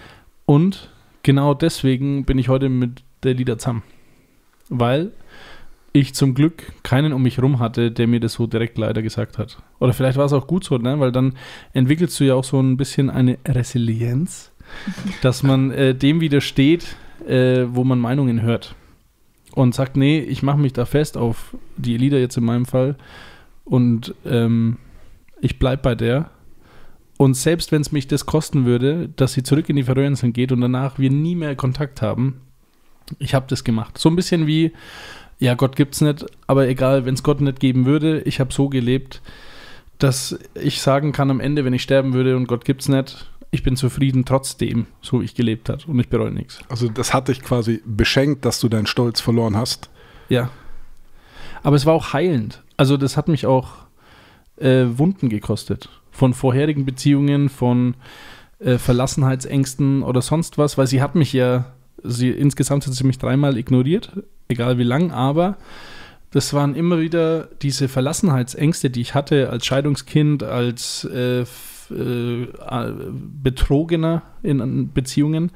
und genau deswegen bin ich heute mit der Lieder zusammen. Weil ich zum Glück keinen um mich rum hatte, der mir das so direkt leider gesagt hat. Oder vielleicht war es auch gut so, ne? Weil dann entwickelst du ja auch so ein bisschen eine Resilienz, dass man äh, dem widersteht, äh, wo man Meinungen hört. Und sagt, nee, ich mache mich da fest auf die Elida jetzt in meinem Fall und ähm, ich bleib bei der. Und selbst wenn es mich das kosten würde, dass sie zurück in die Verröhrensel geht und danach wir nie mehr Kontakt haben, ich habe das gemacht. So ein bisschen wie, ja, Gott gibt's nicht, aber egal, wenn es Gott nicht geben würde, ich habe so gelebt, dass ich sagen kann am Ende, wenn ich sterben würde und Gott gibt's nicht, ich bin zufrieden trotzdem, so wie ich gelebt habe und ich bereue nichts. Also das hat dich quasi beschenkt, dass du deinen Stolz verloren hast. Ja. Aber es war auch heilend. Also das hat mich auch äh, Wunden gekostet. Von vorherigen Beziehungen, von äh, Verlassenheitsängsten oder sonst was, weil sie hat mich ja, sie insgesamt hat sie mich dreimal ignoriert, egal wie lang, aber das waren immer wieder diese Verlassenheitsängste, die ich hatte als Scheidungskind, als äh, f- äh, Betrogener in Beziehungen,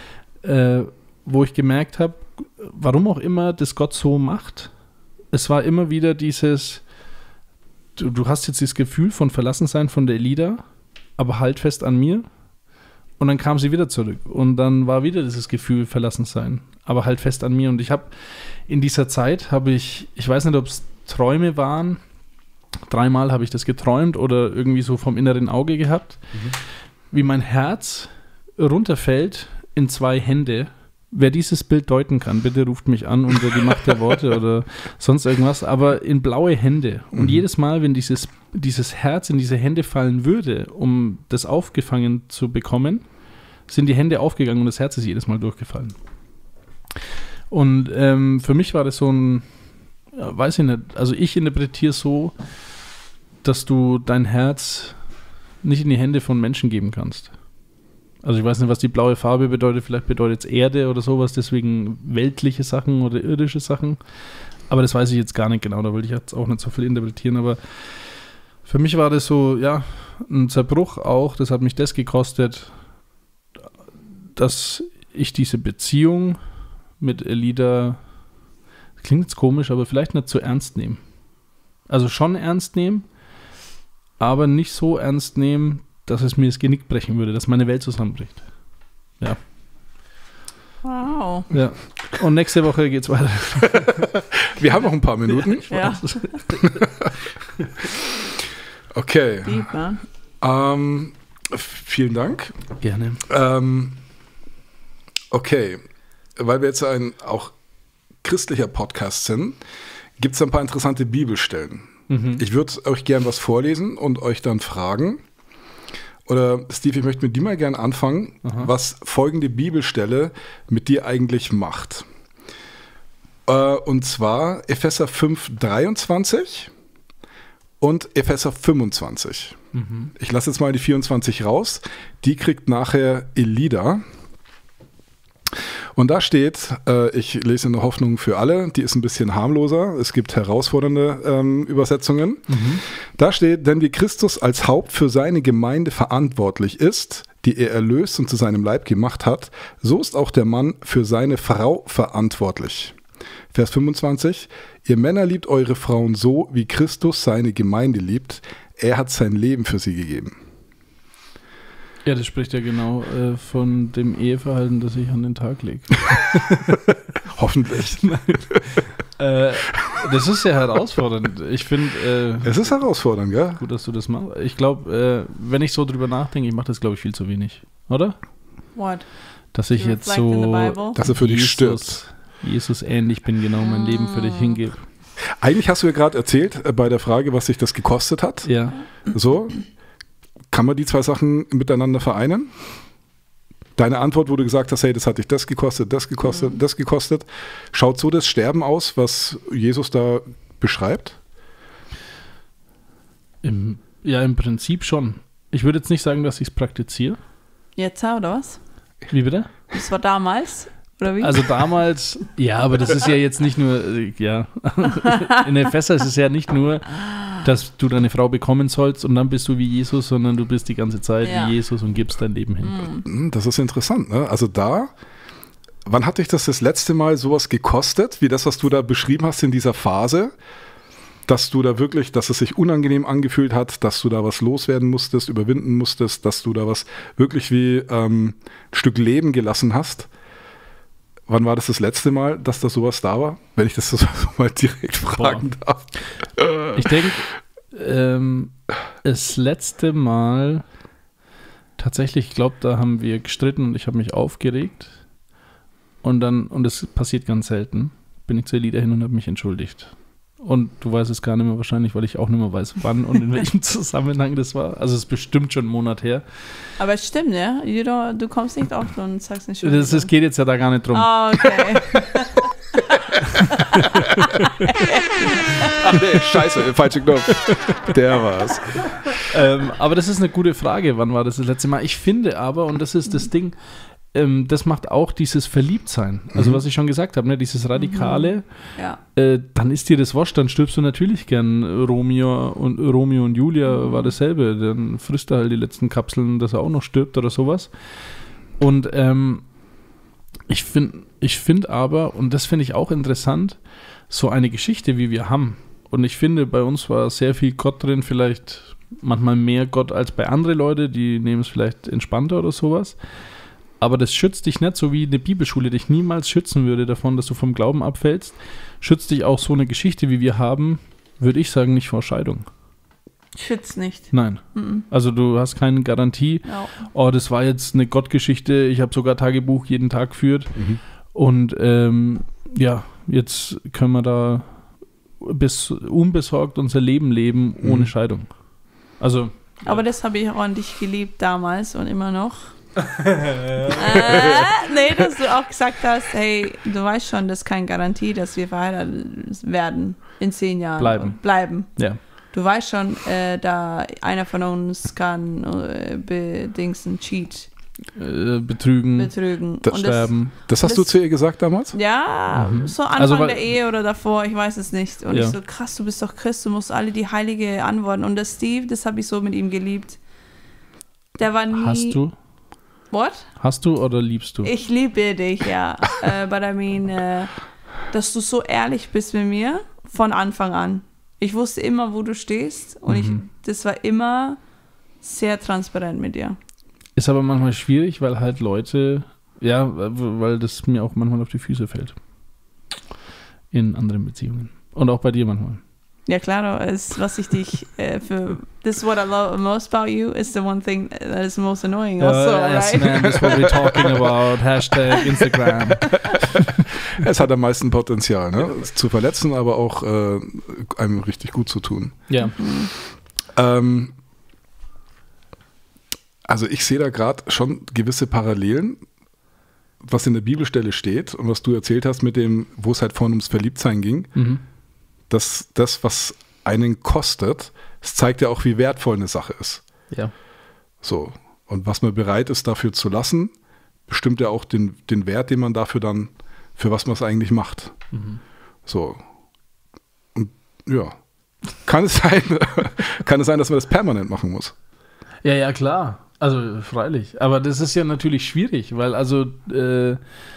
äh, wo ich gemerkt habe, warum auch immer das Gott so macht. Es war immer wieder dieses, du, du hast jetzt das Gefühl von Verlassensein von der Elida, aber halt fest an mir. Und dann kam sie wieder zurück. Und dann war wieder dieses Gefühl Verlassensein, aber halt fest an mir. Und ich habe in dieser Zeit, habe ich, ich weiß nicht, ob es Träume waren, dreimal habe ich das geträumt oder irgendwie so vom inneren Auge gehabt, mhm. wie mein Herz runterfällt in zwei Hände. Wer dieses Bild deuten kann, bitte ruft mich an unter die Macht der Worte oder sonst irgendwas, aber in blaue Hände. Und mhm. jedes Mal, wenn dieses, dieses Herz in diese Hände fallen würde, um das aufgefangen zu bekommen, sind die Hände aufgegangen und das Herz ist jedes Mal durchgefallen. Und ähm, für mich war das so ein, ja, weiß ich nicht, also ich interpretiere so, dass du dein Herz nicht in die Hände von Menschen geben kannst. Also ich weiß nicht, was die blaue Farbe bedeutet, vielleicht bedeutet es Erde oder sowas, deswegen weltliche Sachen oder irdische Sachen. Aber das weiß ich jetzt gar nicht genau, da wollte ich jetzt auch nicht so viel interpretieren, aber Für mich war das so, ja, ein Zerbruch auch. Das hat mich das gekostet, dass ich diese Beziehung mit Elida, klingt jetzt komisch, aber vielleicht nicht so ernst nehme. Also schon ernst nehmen, aber nicht so ernst nehmen, dass es mir das Genick brechen würde, dass meine Welt zusammenbricht. Ja. Wow. Ja. Und nächste Woche geht's weiter. Wir haben noch ein paar Minuten. Ja. Okay. Deep, ne? Ähm, vielen Dank. Gerne. Ähm, okay. Weil wir jetzt ein auch christlicher Podcast sind, gibt es ein paar interessante Bibelstellen. Mhm. Ich würde euch gern was vorlesen und euch dann fragen. Oder Steve, ich möchte mit dir mal gern anfangen, Aha. was folgende Bibelstelle mit dir eigentlich macht. Äh, und zwar Epheser fünf, dreiundzwanzig und Epheser fünfundzwanzig. Mhm. Ich lasse jetzt mal die vierundzwanzig raus. Die kriegt nachher Elida. Und da steht, äh, ich lese in der Hoffnung für alle, die ist ein bisschen harmloser, es gibt herausfordernde ähm, Übersetzungen. Mhm. Da steht, denn wie Christus als Haupt für seine Gemeinde verantwortlich ist, die er erlöst und zu seinem Leib gemacht hat, so ist auch der Mann für seine Frau verantwortlich. Vers fünfundzwanzig, ihr Männer liebt eure Frauen so, wie Christus seine Gemeinde liebt, er hat sein Leben für sie gegeben. Ja, das spricht ja genau äh, von dem Eheverhalten, das ich an den Tag lege. Hoffentlich. äh, das ist ja herausfordernd. Ich finde... Äh, es ist herausfordernd, ja. Gut, dass du das machst. Ich glaube, äh, wenn ich so drüber nachdenke, ich mache das, glaube ich, viel zu wenig. Oder? What? Dass ich jetzt so... Dass er für dich stirbt. Jesus ähnlich bin, genau mein Leben für dich hingebe. Eigentlich hast du ja gerade erzählt, äh, bei der Frage, was sich das gekostet hat. Ja. So... Kann man die zwei Sachen miteinander vereinen? Deine Antwort, wo du gesagt hast, hey, das hat dich das gekostet, das gekostet, mhm. das gekostet. Schaut so das Sterben aus, was Jesus da beschreibt? Im, ja, im Prinzip schon. Ich würde jetzt nicht sagen, dass ich es praktiziere. Jetzt oder was? Wie bitte? Das war damals, oder wie? Also damals, ja, aber das ist ja jetzt nicht nur, ja, in Epheser ist es ja nicht nur, dass du deine Frau bekommen sollst und dann bist du wie Jesus, sondern du bist die ganze Zeit ja. wie Jesus und gibst dein Leben hin. Das ist interessant, ne? Also da, wann hat dich das das letzte Mal sowas gekostet, wie das, was du da beschrieben hast in dieser Phase, dass du da wirklich, dass es sich unangenehm angefühlt hat, dass du da was loswerden musstest, überwinden musstest, dass du da was wirklich wie ähm, ein Stück Leben gelassen hast? Wann war das das letzte Mal, dass da sowas da war? Wenn ich das so mal direkt fragen Boah. darf. Ich denke, ähm, das letzte Mal, tatsächlich, ich glaube, da haben wir gestritten und ich habe mich aufgeregt. Und dann, und das passiert ganz selten, bin ich zu Elida hin und habe mich entschuldigt. Und du weißt es gar nicht mehr wahrscheinlich, weil ich auch nicht mehr weiß, wann und in welchem Zusammenhang das war. Also es ist bestimmt schon einen Monat her. Aber es stimmt, ja? Du, du kommst nicht oft und sagst nicht schon. Das, das geht jetzt ja da gar nicht drum. Oh, okay. Ach nee, scheiße, falscher Knopf. Der war's. ähm, aber das ist eine gute Frage, wann war das das letzte Mal? Ich finde aber, und das ist das Ding, ähm, das macht auch dieses Verliebtsein. Also mhm. was ich schon gesagt habe, ne, dieses Radikale. Mhm. Ja. Äh, dann ist dir das wurscht, dann stirbst du natürlich gern. Romeo und, Romeo und Julia mhm. war dasselbe. Dann frisst er halt die letzten Kapseln, dass er auch noch stirbt oder sowas. Und ähm, ich finde ich find aber, und das finde ich auch interessant, so eine Geschichte, wie wir haben. Und ich finde, bei uns war sehr viel Gott drin, vielleicht manchmal mehr Gott als bei anderen Leuten, die nehmen es vielleicht entspannter oder sowas. Aber das schützt dich nicht, so wie eine Bibelschule dich niemals schützen würde davon, dass du vom Glauben abfällst. Schützt dich auch so eine Geschichte, wie wir haben, würde ich sagen, nicht vor Scheidung. Schützt nicht. Nein. Mhm. Also du hast keine Garantie, ja. oh, das war jetzt eine Gottgeschichte, ich habe sogar Tagebuch jeden Tag geführt. Mhm. Und ähm, ja, jetzt können wir da bis unbesorgt unser Leben leben, mhm. ohne Scheidung. Also. Aber ja. das habe ich auch an dich geliebt damals und immer noch. äh, nee, dass du auch gesagt hast, hey, du weißt schon, das ist keine Garantie, dass wir verheiratet werden in zehn Jahren. Bleiben. Bleiben. Ja. Du weißt schon, äh, da einer von uns kann äh, bedingst ein Cheat äh, betrügen, betrügen. Das, und sterben. Das hast das, du zu ihr gesagt damals? Ja, Mhm. so Anfang Also, weil- der Ehe oder davor, ich weiß es nicht. Und Ja. ich so, krass, du bist doch Christ, du musst alle die Heilige antworten. Und der Steve, das habe ich so mit ihm geliebt. Der war nie... Hast du? What? Hast du oder liebst du? Ich liebe dich, ja. uh, but I mean, uh, dass du so ehrlich bist mit mir von Anfang an. Ich wusste immer, wo du stehst und Mhm. ich, das war immer sehr transparent mit dir. Ist aber manchmal schwierig, weil halt Leute, ja, weil das mir auch manchmal auf die Füße fällt. In anderen Beziehungen. Und auch bei dir manchmal. Ja, klar, ist, was ich dich äh, für. This is what I love most about you, is the one thing that is most annoying. Also, Uh, yes, right? man, that's what we're talking about. Hashtag Instagram. Es hat am meisten Potenzial, ne? Es zu verletzen, aber auch äh, einem richtig gut zu tun. Ja. Mhm. Ähm, also ich sehe da gerade schon gewisse Parallelen, was in der Bibelstelle steht und was du erzählt hast mit dem, wo es halt vorhin ums Verliebtsein ging. Mhm. Dass das, was einen kostet, es zeigt ja auch, wie wertvoll eine Sache ist. Ja. So. Und was man bereit ist, dafür zu lassen, bestimmt ja auch den, den Wert, den man dafür dann, für was man es eigentlich macht. Mhm. So. Und ja. Kann es sein, kann es sein, dass man das permanent machen muss? Ja, ja, klar. Also freilich. Aber das ist ja natürlich schwierig, weil also äh,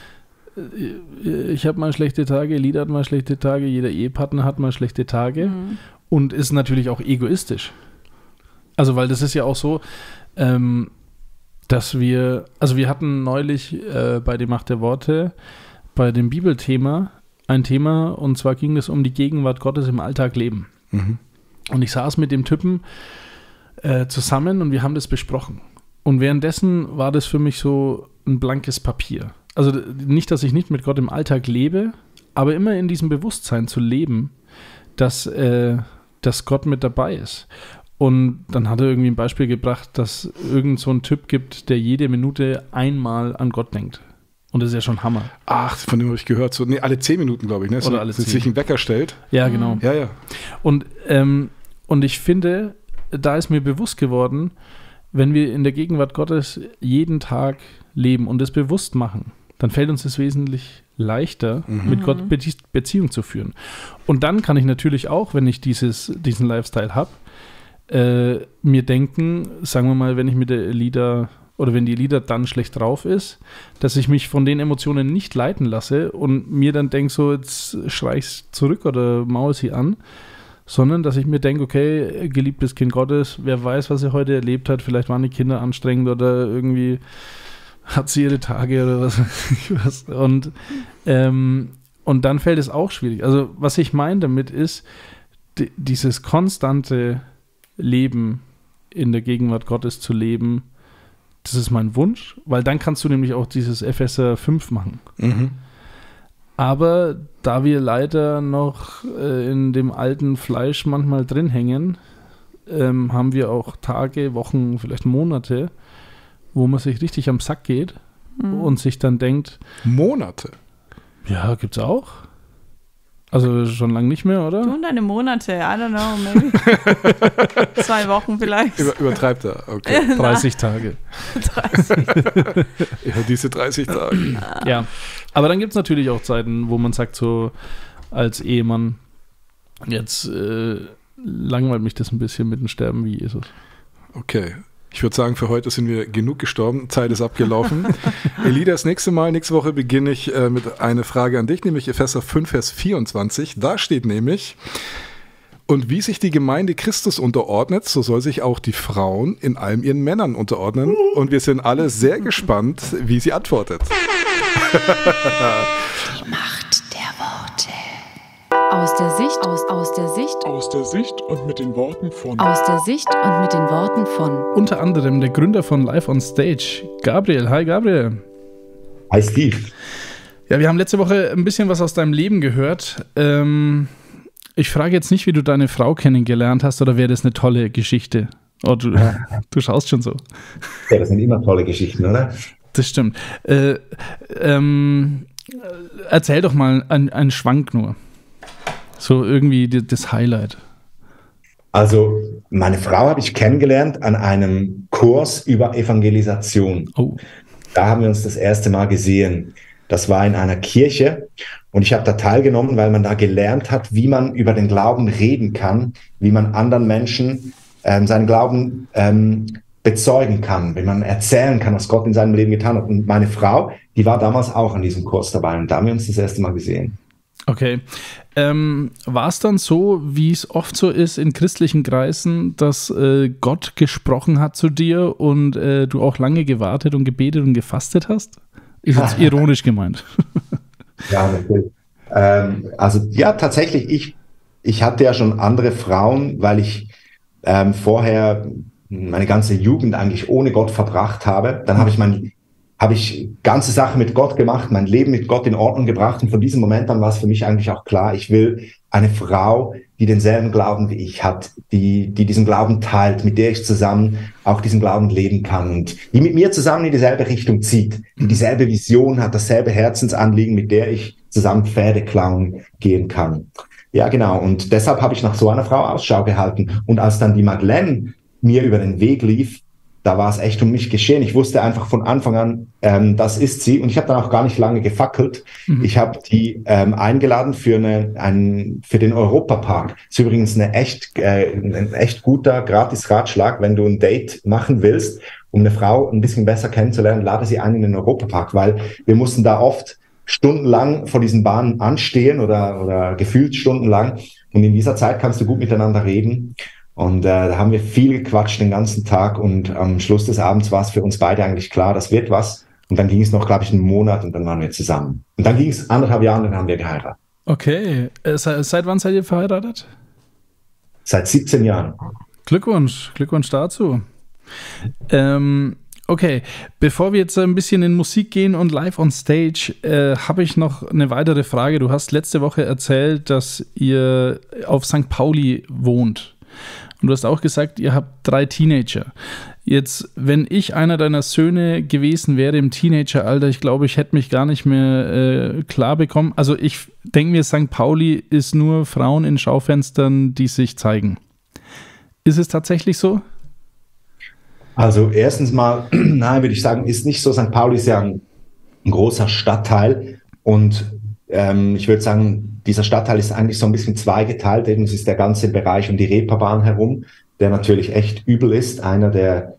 ich habe mal schlechte Tage, Lied hat mal schlechte Tage, jeder Ehepartner hat mal schlechte Tage Mhm. und ist natürlich auch egoistisch. Also weil das ist ja auch so, ähm, dass wir, also wir hatten neulich äh, bei der Macht der Worte, bei dem Bibelthema ein Thema und zwar ging es um die Gegenwart Gottes im Alltag leben. Mhm. Und ich saß mit dem Typen äh, zusammen und wir haben das besprochen. Und währenddessen war das für mich so ein blankes Papier. Also nicht, dass ich nicht mit Gott im Alltag lebe, aber immer in diesem Bewusstsein zu leben, dass, äh, dass Gott mit dabei ist. Und dann hat er irgendwie ein Beispiel gebracht, dass irgend so ein Typ gibt, der jede Minute einmal an Gott denkt. Und das ist ja schon Hammer. Ach, von dem habe ich gehört. So, nee, alle zehn Minuten, glaube ich. Ne? So, Oder alle dass zehn. sich einen Wecker stellt. Ja, genau. Ja, ja. Und, ähm, und ich finde, da ist mir bewusst geworden, wenn wir in der Gegenwart Gottes jeden Tag leben und es bewusst machen, dann fällt uns es wesentlich leichter, Mhm. mit Gott Be- Beziehung zu führen. Und dann kann ich natürlich auch, wenn ich dieses, diesen Lifestyle habe, äh, mir denken, sagen wir mal, wenn ich mit der Elida oder wenn die Elida dann schlecht drauf ist, dass ich mich von den Emotionen nicht leiten lasse und mir dann denke, so jetzt schrei ich zurück oder maul sie an, sondern dass ich mir denke, okay, geliebtes Kind Gottes, wer weiß, was er heute erlebt hat, vielleicht waren die Kinder anstrengend oder irgendwie hat sie ihre Tage oder was weiß ich was. Und, ähm, und dann fällt es auch schwierig. Also was ich meine damit ist, di- dieses konstante Leben in der Gegenwart Gottes zu leben, das ist mein Wunsch, weil dann kannst du nämlich auch dieses Epheser fünf machen. Mhm. Aber da wir leider noch äh, in dem alten Fleisch manchmal drin hängen, ähm, haben wir auch Tage, Wochen, vielleicht Monate, wo man sich richtig am Sack geht Mhm. und sich dann denkt, Monate. ja, gibt's auch. Also schon lange nicht mehr, oder? Du und deine Monate, I don't know, maybe. Zwei Wochen vielleicht. Über, übertreibt er. Okay. dreißig Tage. dreißig. Ja, diese dreißig Tage. Ja. Aber dann gibt es natürlich auch Zeiten, wo man sagt, so als Ehemann, jetzt äh, langweilt mich das ein bisschen mit dem Sterben wie Jesus. Okay. Ich würde sagen, für heute sind wir genug gestorben. Zeit ist abgelaufen. Elida, das nächste Mal, nächste Woche beginne ich äh, mit einer Frage an dich, nämlich Epheser fünf, Vers vierundzwanzig. Da steht nämlich, und wie sich die Gemeinde Christus unterordnet, so soll sich auch die Frauen in allem ihren Männern unterordnen. Und wir sind alle sehr gespannt, wie sie antwortet. Die Macht der Worte. Aus der Sicht, aus, aus der Sicht, Aus der Sicht und mit den Worten von aus der Sicht und mit den Worten von Unter anderem der Gründer von Live on Stage, Gabriel. Hi Gabriel. Hi Steve. Ja, wir haben letzte Woche ein bisschen was aus deinem Leben gehört. Ähm, ich frage jetzt nicht, wie du deine Frau kennengelernt hast oder wäre das eine tolle Geschichte? Oh, du, du schaust schon so. Ja, das sind immer tolle Geschichten, oder? Das stimmt. Äh, ähm, erzähl doch mal einen, einen Schwank nur. So irgendwie die, das Highlight. Also, meine Frau habe ich kennengelernt an einem Kurs über Evangelisation. Oh. Da haben wir uns das erste Mal gesehen. Das war in einer Kirche und ich habe da teilgenommen, weil man da gelernt hat, wie man über den Glauben reden kann, wie man anderen Menschen ähm, seinen Glauben ähm, bezeugen kann, wie man erzählen kann, was Gott in seinem Leben getan hat. Und meine Frau, die war damals auch an diesem Kurs dabei und da haben wir uns das erste Mal gesehen. Okay. Ähm, war es dann so, wie es oft so ist in christlichen Kreisen, dass äh, Gott gesprochen hat zu dir und äh, du auch lange gewartet und gebetet und gefastet hast? Ist jetzt ironisch gemeint. Ja, natürlich. Ähm, also ja, tatsächlich, ich, ich hatte ja schon andere Frauen, weil ich ähm, vorher meine ganze Jugend eigentlich ohne Gott verbracht habe. Dann habe ich mein habe ich ganze Sachen mit Gott gemacht, mein Leben mit Gott in Ordnung gebracht und von diesem Moment an war es für mich eigentlich auch klar, ich will eine Frau, die denselben Glauben wie ich hat, die, die diesen Glauben teilt, mit der ich zusammen auch diesen Glauben leben kann und die mit mir zusammen in dieselbe Richtung zieht, die dieselbe Vision hat, dasselbe Herzensanliegen, mit der ich zusammen Pferde klauen gehen kann. Ja, genau. Und deshalb habe ich nach so einer Frau Ausschau gehalten. Und als dann die Madeleine mir über den Weg lief, da war es echt um mich geschehen. Ich wusste einfach von Anfang an, ähm, das ist sie. Und ich habe dann auch gar nicht lange gefackelt. Mhm. Ich habe die ähm, eingeladen für, eine, einen, für den Europapark. Das ist übrigens eine echt, äh, ein echt guter Gratis-Ratschlag, wenn du ein Date machen willst, um eine Frau ein bisschen besser kennenzulernen, lade sie ein in den Europapark, weil wir mussten da oft stundenlang vor diesen Bahnen anstehen oder, oder gefühlt stundenlang. Und in dieser Zeit kannst du gut miteinander reden. Und äh, da haben wir viel gequatscht den ganzen Tag und am Schluss des Abends war es für uns beide eigentlich klar, das wird was. Und dann ging es noch, glaube ich, einen Monat und dann waren wir zusammen. Und dann ging es anderthalb Jahre und dann haben wir geheiratet. Okay. Äh, seit, seit wann seid ihr verheiratet? Seit siebzehn Jahren. Glückwunsch, Glückwunsch dazu. Ähm, okay, bevor wir jetzt ein bisschen in Musik gehen und live on stage, äh, habe ich noch eine weitere Frage. Du hast letzte Woche erzählt, dass ihr auf Sankt Pauli wohnt. Und du hast auch gesagt, ihr habt drei Teenager. Jetzt, wenn ich einer deiner Söhne gewesen wäre im Teenageralter, ich glaube, ich hätte mich gar nicht mehr äh, klar bekommen. Also ich denke mir, Sankt Pauli ist nur Frauen in Schaufenstern, die sich zeigen. Ist es tatsächlich so? Also erstens mal, nein, würde ich sagen, ist nicht so. Sankt Pauli ist ja ein, ein großer Stadtteil und ähm, ich würde sagen, dieser Stadtteil ist eigentlich so ein bisschen zweigeteilt. Eben, es ist der ganze Bereich um die Reeperbahn herum, der natürlich echt übel ist. Einer der,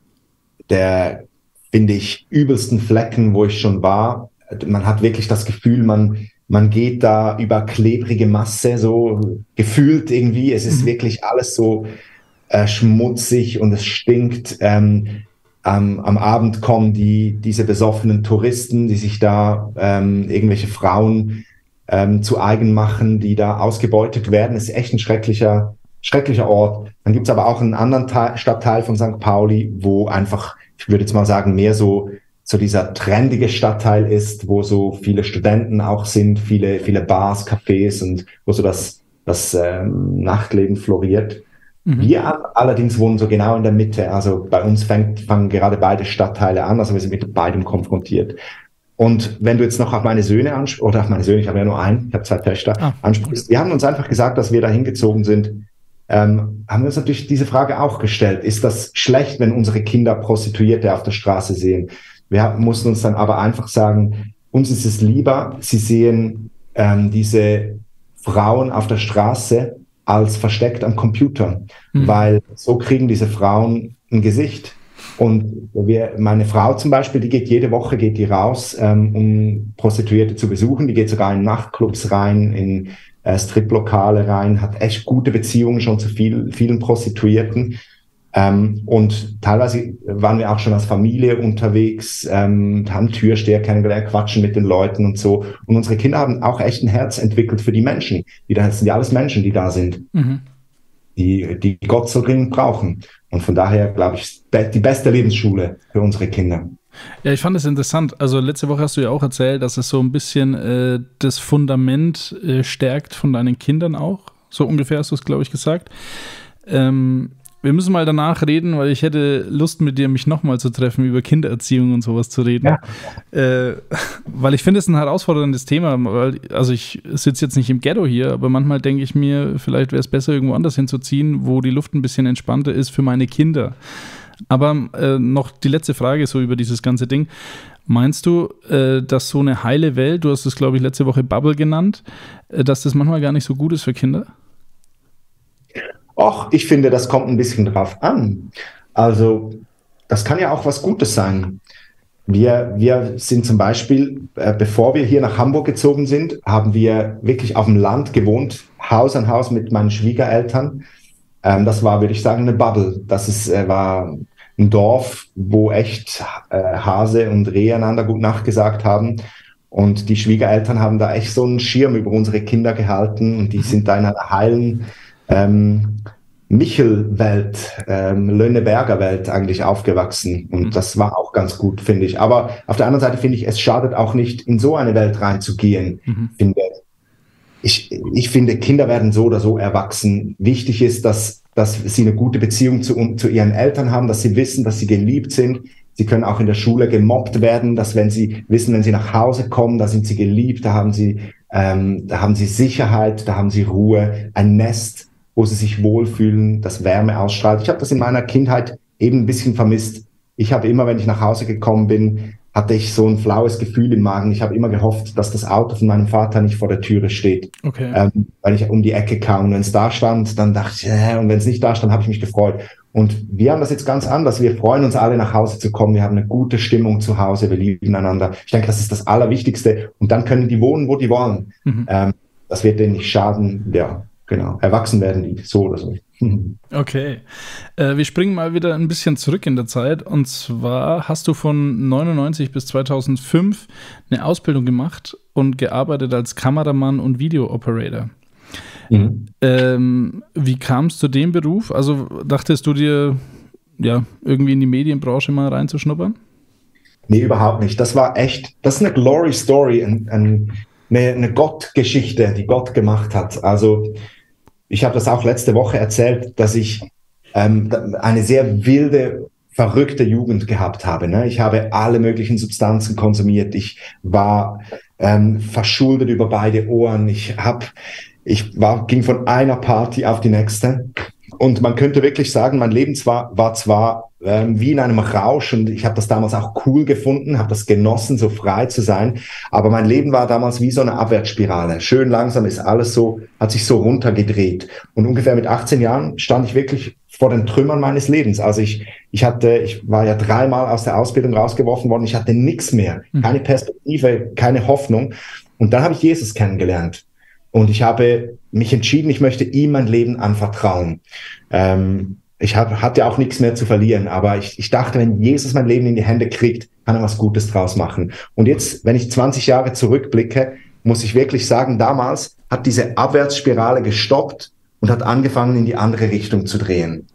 der, finde ich, übelsten Flecken, wo ich schon war. Man hat wirklich das Gefühl, man, man geht da über klebrige Masse, so gefühlt irgendwie. Es ist mhm. wirklich alles so äh, schmutzig und es stinkt. Ähm, ähm, am Abend kommen die, diese besoffenen Touristen, die sich da ähm, irgendwelche Frauen Ähm, zu eigen machen, die da ausgebeutet werden. Das ist echt ein schrecklicher, schrecklicher Ort. Dann gibt's aber auch einen anderen Teil, Stadtteil von Sankt Pauli, wo einfach, ich würde jetzt mal sagen, mehr so, so dieser trendige Stadtteil ist, wo so viele Studenten auch sind, viele, viele Bars, Cafés und wo so das, das ähm, Nachtleben floriert. Mhm. Wir allerdings wohnen so genau in der Mitte. Also bei uns fängt, fangen gerade beide Stadtteile an, also wir sind mit beidem konfrontiert. Und wenn du jetzt noch auf meine Söhne ansprichst, oder auf meine Söhne, ich habe ja nur einen, ich habe zwei Töchter, ah. ansprichst, wir haben uns einfach gesagt, dass wir da hingezogen sind, ähm, haben wir uns natürlich diese Frage auch gestellt. Ist das schlecht, wenn unsere Kinder Prostituierte auf der Straße sehen? Wir mussten uns dann aber einfach sagen, uns ist es lieber, sie sehen ähm, diese Frauen auf der Straße als versteckt am Computer, mhm. weil so kriegen diese Frauen ein Gesicht. Und wir, meine Frau zum Beispiel, die geht jede Woche geht die raus, ähm, um Prostituierte zu besuchen. Die geht sogar in Nachtclubs rein, in äh, Striplokale rein, hat echt gute Beziehungen schon zu viel, vielen Prostituierten. Ähm, und teilweise waren wir auch schon als Familie unterwegs, ähm, haben Türsteher kennengelernt, quatschen mit den Leuten und so. Und unsere Kinder haben auch echt ein Herz entwickelt für die Menschen. Die, das sind ja alles Menschen, die da sind. Mhm. Die, die Gott so dringend brauchen. Und von daher, glaube ich, die beste Lebensschule für unsere Kinder. Ja, ich fand es interessant. Also letzte Woche hast du ja auch erzählt, dass es so ein bisschen äh, das Fundament äh, stärkt von deinen Kindern auch. So ungefähr hast du es, glaube ich, gesagt. Ähm, Wir müssen mal danach reden, weil ich hätte Lust mit dir, mich nochmal zu treffen, über Kindererziehung und sowas zu reden. Ja. Äh, weil ich finde, es ein herausforderndes Thema. Weil, also ich sitze jetzt nicht im Ghetto hier, aber manchmal denke ich mir, vielleicht wäre es besser, irgendwo anders hinzuziehen, wo die Luft ein bisschen entspannter ist für meine Kinder. Aber äh, noch die letzte Frage so über dieses ganze Ding. Meinst du, äh, dass so eine heile Welt, du hast es, glaube ich, letzte Woche Bubble genannt, äh, dass das manchmal gar nicht so gut ist für Kinder? Och, ich finde, das kommt ein bisschen drauf an. Also, das kann ja auch was Gutes sein. Wir, wir sind zum Beispiel, äh, bevor wir hier nach Hamburg gezogen sind, haben wir wirklich auf dem Land gewohnt, Haus an Haus mit meinen Schwiegereltern. Ähm, das war, würde ich sagen, eine Bubble. Das ist, äh, war ein Dorf, wo echt äh, Hase und Reh einander gut nachgesagt haben. Und die Schwiegereltern haben da echt so einen Schirm über unsere Kinder gehalten. Und die sind da in einer heilen ähm, Michel-Welt, ähm, Lönneberger-Welt eigentlich aufgewachsen. Und mhm. das war auch ganz gut, finde ich. Aber auf der anderen Seite finde ich, es schadet auch nicht, in so eine Welt reinzugehen. Mhm. Finde ich, ich finde, Kinder werden so oder so erwachsen. Wichtig ist, dass, dass sie eine gute Beziehung zu, zu ihren Eltern haben, dass sie wissen, dass sie geliebt sind. Sie können auch in der Schule gemobbt werden, dass wenn sie wissen, wenn sie nach Hause kommen, da sind sie geliebt, da haben sie, ähm, da haben sie Sicherheit, da haben sie Ruhe, ein Nest, wo sie sich wohlfühlen, das Wärme ausstrahlt. Ich habe das in meiner Kindheit eben ein bisschen vermisst. Ich habe immer, wenn ich nach Hause gekommen bin, hatte ich so ein flaues Gefühl im Magen. Ich habe immer gehofft, dass das Auto von meinem Vater nicht vor der Türe steht, okay. ähm, weil ich um die Ecke kam. Und wenn es da stand, dann dachte ich, äh, und wenn es nicht da stand, habe ich mich gefreut. Und wir haben das jetzt ganz anders. Wir freuen uns alle, nach Hause zu kommen. Wir haben eine gute Stimmung zu Hause. Wir lieben einander. Ich denke, das ist das Allerwichtigste. Und dann können die wohnen, wo die wollen. Mhm. Ähm, das wird denen nicht schaden. Ja. Genau, erwachsen werden die, so oder so. Okay, äh, wir springen mal wieder ein bisschen zurück in der Zeit. Und zwar hast du von neunundneunzig bis zweitausendfünf eine Ausbildung gemacht und gearbeitet als Kameramann und Video-Operator. Mhm. Ähm, wie kam es zu dem Beruf? Also dachtest du dir, ja, irgendwie in die Medienbranche mal reinzuschnuppern? Nee, überhaupt nicht. Das war echt, das ist eine Glory Story, ein, ein, eine, eine Gott-Geschichte, die Gott gemacht hat. Also ich habe das auch letzte Woche erzählt, dass ich ähm, eine sehr wilde, verrückte Jugend gehabt habe. Ne? Ich habe alle möglichen Substanzen konsumiert. Ich war ähm, verschuldet über beide Ohren. Ich hab, ich war, ging von einer Party auf die nächste. Und man könnte wirklich sagen, mein Leben zwar, war zwar ähm, wie in einem Rausch und ich habe das damals auch cool gefunden, habe das genossen, so frei zu sein, aber mein Leben war damals wie so eine Abwärtsspirale. Schön langsam ist alles so, hat sich so runtergedreht. Und ungefähr mit achtzehn Jahren stand ich wirklich vor den Trümmern meines Lebens. Also ich, ich hatte, ich war ja dreimal aus der Ausbildung rausgeworfen worden, ich hatte nichts mehr, keine Perspektive, keine Hoffnung. Und dann habe ich Jesus kennengelernt. Und ich habe mich entschieden, ich möchte ihm mein Leben anvertrauen. Ähm, ich hab, hatte auch nichts mehr zu verlieren, aber ich, ich dachte, wenn Jesus mein Leben in die Hände kriegt, kann er was Gutes draus machen. Und jetzt, wenn ich zwanzig Jahre zurückblicke, muss ich wirklich sagen, damals hat diese Abwärtsspirale gestoppt und hat angefangen, in die andere Richtung zu drehen.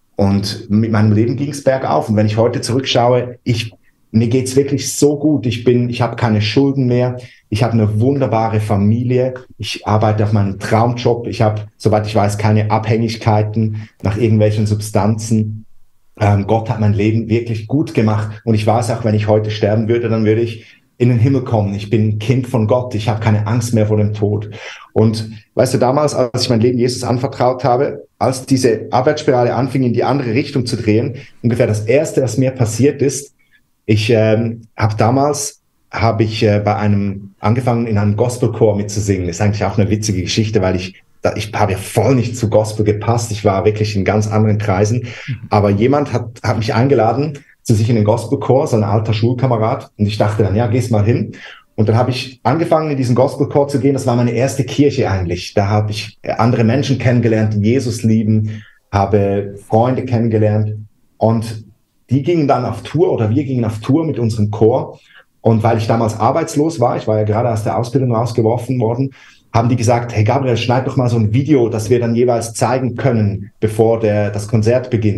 Und mit meinem Leben ging es bergauf. Und wenn ich heute zurückschaue, ich mir geht's wirklich so gut. Ich bin, ich habe keine Schulden mehr. Ich habe eine wunderbare Familie. Ich arbeite auf meinem Traumjob. Ich habe, soweit ich weiß, keine Abhängigkeiten nach irgendwelchen Substanzen. Ähm, Gott hat mein Leben wirklich gut gemacht. Und ich weiß auch, wenn ich heute sterben würde, dann würde ich in den Himmel kommen. Ich bin ein Kind von Gott. Ich habe keine Angst mehr vor dem Tod. Und weißt du, damals, als ich mein Leben Jesus anvertraut habe, als diese Abwärtsspirale anfing, in die andere Richtung zu drehen, ungefähr das Erste, was mir passiert ist, ich ähm, habe damals, habe ich äh, bei einem, angefangen in einem Gospelchor mitzusingen. Das ist eigentlich auch eine witzige Geschichte, weil ich, da, ich habe ja voll nicht zu Gospel gepasst. Ich war wirklich in ganz anderen Kreisen. Aber jemand hat, hat mich eingeladen zu sich in den Gospelchor, so ein alter Schulkamerad. Und ich dachte dann, ja, gehst mal hin. Und dann habe ich angefangen, in diesen Gospelchor zu gehen. Das war meine erste Kirche eigentlich. Da habe ich andere Menschen kennengelernt, die Jesus lieben, habe Freunde kennengelernt. Und die gingen dann auf Tour oder wir gingen auf Tour mit unserem Chor. Und weil ich damals arbeitslos war, ich war ja gerade aus der Ausbildung rausgeworfen worden, haben die gesagt, hey Gabriel, schneid doch mal so ein Video, das wir dann jeweils zeigen können, bevor der, das Konzert beginnt.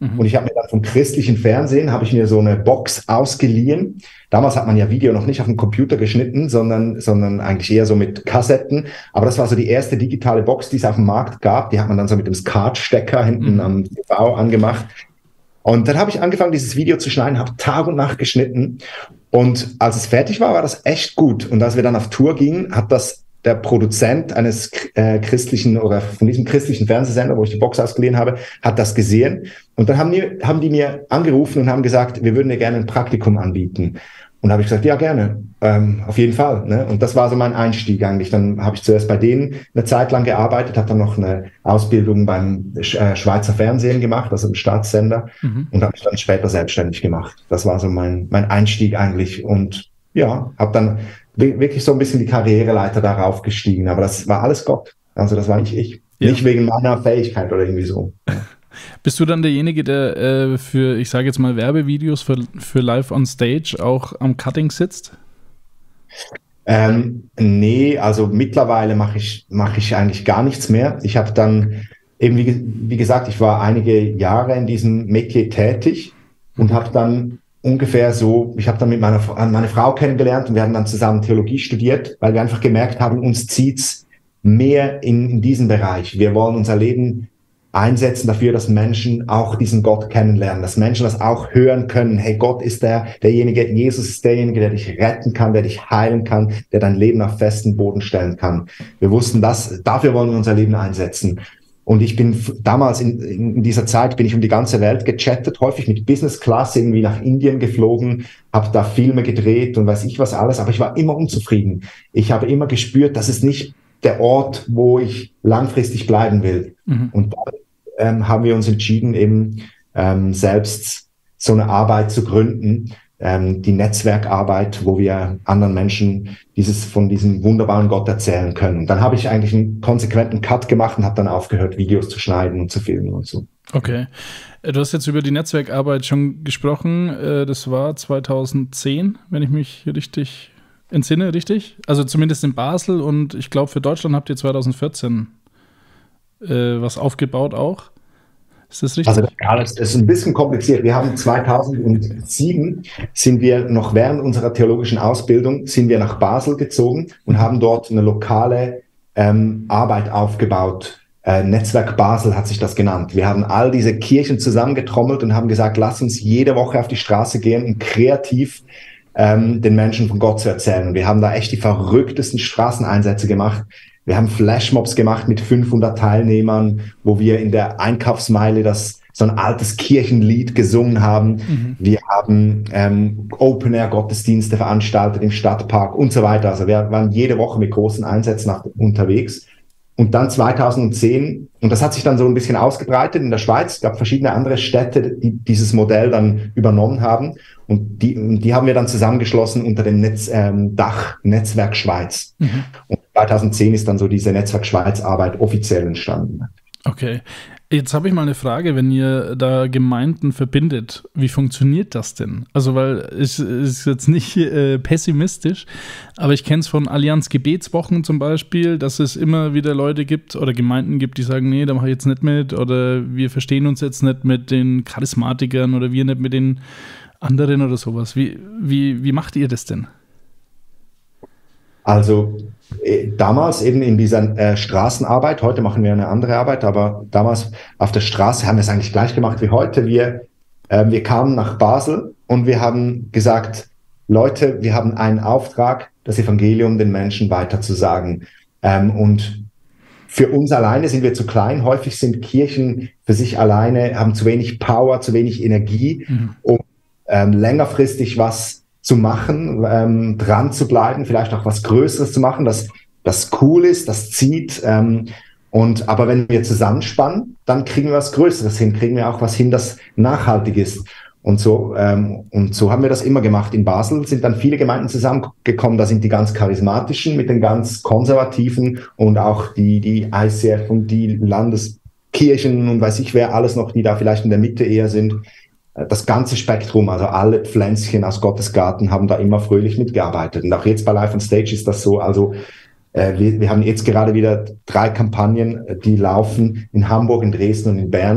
Mhm. Und ich habe mir dann vom christlichen Fernsehen, habe ich mir so eine Box ausgeliehen. Damals hat man ja Video noch nicht auf dem Computer geschnitten, sondern, sondern eigentlich eher so mit Kassetten. Aber das war so die erste digitale Box, die es auf dem Markt gab. Die hat man dann so mit dem SCART-Stecker hinten mhm. am T V angemacht. Und dann habe ich angefangen, dieses Video zu schneiden, habe Tag und Nacht geschnitten. Und als es fertig war, war das echt gut. Und als wir dann auf Tour gingen, hat das der Produzent eines äh, christlichen oder von diesem christlichen Fernsehsender, wo ich die Box ausgeliehen habe, hat das gesehen. Und dann haben die, haben die mir angerufen und haben gesagt, wir würden dir gerne ein Praktikum anbieten. Und da habe ich gesagt, ja, gerne, ähm, auf jeden Fall. Ne? Und das war so mein Einstieg eigentlich. Dann habe ich zuerst bei denen eine Zeit lang gearbeitet, habe dann noch eine Ausbildung beim äh, Schweizer Fernsehen gemacht, also im Staatssender, mhm. und habe mich dann später selbstständig gemacht. Das war so mein, mein Einstieg eigentlich. Und ja, habe dann wirklich so ein bisschen die Karriereleiter darauf gestiegen. Aber das war alles Gott. Also das war nicht ich. Ja. Nicht wegen meiner Fähigkeit oder irgendwie so. Bist du dann derjenige, der äh, für, ich sage jetzt mal, Werbevideos für, für Live on Stage auch am Cutting sitzt? Ähm, nee, also mittlerweile mache ich, mache ich eigentlich gar nichts mehr. Ich habe dann eben, wie, wie gesagt, ich war einige Jahre in diesem Metier tätig und habe dann ungefähr so, ich habe dann mit meiner meine Frau kennengelernt und wir haben dann zusammen Theologie studiert, weil wir einfach gemerkt haben, uns zieht's mehr in, in diesen Bereich. Wir wollen unser Leben einsetzen dafür, dass Menschen auch diesen Gott kennenlernen, dass Menschen das auch hören können. Hey, Gott ist der, derjenige, Jesus ist derjenige, der dich retten kann, der dich heilen kann, der dein Leben auf festen Boden stellen kann. Wir wussten das, dafür wollen wir unser Leben einsetzen. Und ich bin damals in, in dieser Zeit bin ich um die ganze Welt gechattet, häufig mit Business Class irgendwie nach Indien geflogen, habe da Filme gedreht und weiß ich was alles, aber ich war immer unzufrieden. Ich habe immer gespürt, das ist nicht der Ort, wo ich langfristig bleiben will. Mhm. Und dann ähm, haben wir uns entschieden, eben ähm, selbst so eine Arbeit zu gründen, ähm, die Netzwerkarbeit, wo wir anderen Menschen dieses von diesem wunderbaren Gott erzählen können. Und dann habe ich eigentlich einen konsequenten Cut gemacht und habe dann aufgehört, Videos zu schneiden und zu filmen und so. Okay. Du hast jetzt über die Netzwerkarbeit schon gesprochen. Das war zweitausendzehn, wenn ich mich richtig entsinne, richtig? Also zumindest in Basel, und ich glaube, für Deutschland habt ihr zweitausendvierzehn äh, was aufgebaut auch. Ist das richtig? Also das ist ein bisschen kompliziert. Wir haben zweitausendsieben, sind wir noch während unserer theologischen Ausbildung, sind wir nach Basel gezogen und haben dort eine lokale ähm, Arbeit aufgebaut. Äh, Netzwerk Basel hat sich das genannt. Wir haben all diese Kirchen zusammengetrommelt und haben gesagt, lass uns jede Woche auf die Straße gehen und kreativ ähm, den Menschen von Gott zu erzählen. Und wir haben da echt die verrücktesten Straßeneinsätze gemacht. Wir haben Flashmobs gemacht mit fünfhundert Teilnehmern, wo wir in der Einkaufsmeile das so ein altes Kirchenlied gesungen haben. Mhm. Wir haben ähm, Open-Air-Gottesdienste veranstaltet im Stadtpark und so weiter. Also wir waren jede Woche mit großen Einsätzen nach, unterwegs. Und dann zweitausendzehn, und das hat sich dann so ein bisschen ausgebreitet in der Schweiz. Es gab verschiedene andere Städte, die dieses Modell dann übernommen haben. Und die, die haben wir dann zusammengeschlossen unter dem Netz, ähm, Dach Netzwerk Schweiz. Mhm. Und zweitausendzehn ist dann so diese Netzwerk Schweiz-Arbeit offiziell entstanden. Okay. Jetzt habe ich mal eine Frage, wenn ihr da Gemeinden verbindet, wie funktioniert das denn? Also, weil es ist jetzt nicht äh, pessimistisch, aber ich kenne es von Allianz Gebetswochen zum Beispiel, dass es immer wieder Leute gibt oder Gemeinden gibt, die sagen, nee, da mache ich jetzt nicht mit, oder wir verstehen uns jetzt nicht mit den Charismatikern oder wir nicht mit den anderen oder sowas. Wie, wie, wie macht ihr das denn? Also äh, damals eben in dieser äh, Straßenarbeit, heute machen wir eine andere Arbeit, aber damals auf der Straße haben wir es eigentlich gleich gemacht wie heute. Wir, äh, wir kamen nach Basel und wir haben gesagt, Leute, wir haben einen Auftrag, das Evangelium den Menschen weiterzusagen. Ähm, und für uns alleine sind wir zu klein. Häufig sind Kirchen für sich alleine, haben zu wenig Power, zu wenig Energie, mhm. um ähm, längerfristig was zu machen, ähm, dran zu bleiben, vielleicht auch was Größeres zu machen, das, das cool ist, das zieht. Ähm, und aber wenn wir zusammenspannen, dann kriegen wir was Größeres hin, kriegen wir auch was hin, das nachhaltig ist. Und so, ähm, und so haben wir das immer gemacht. In Basel sind dann viele Gemeinden zusammengekommen. Da sind die ganz charismatischen mit den ganz konservativen und auch die, die I C F und die Landeskirchen und weiß ich wer alles noch, die da vielleicht in der Mitte eher sind. Das ganze Spektrum, also alle Pflänzchen aus Gottes Garten haben da immer fröhlich mitgearbeitet. Und auch jetzt bei Live on Stage ist das so. Also äh, wir, wir haben jetzt gerade wieder drei Kampagnen, die laufen in Hamburg, in Dresden und in Bern.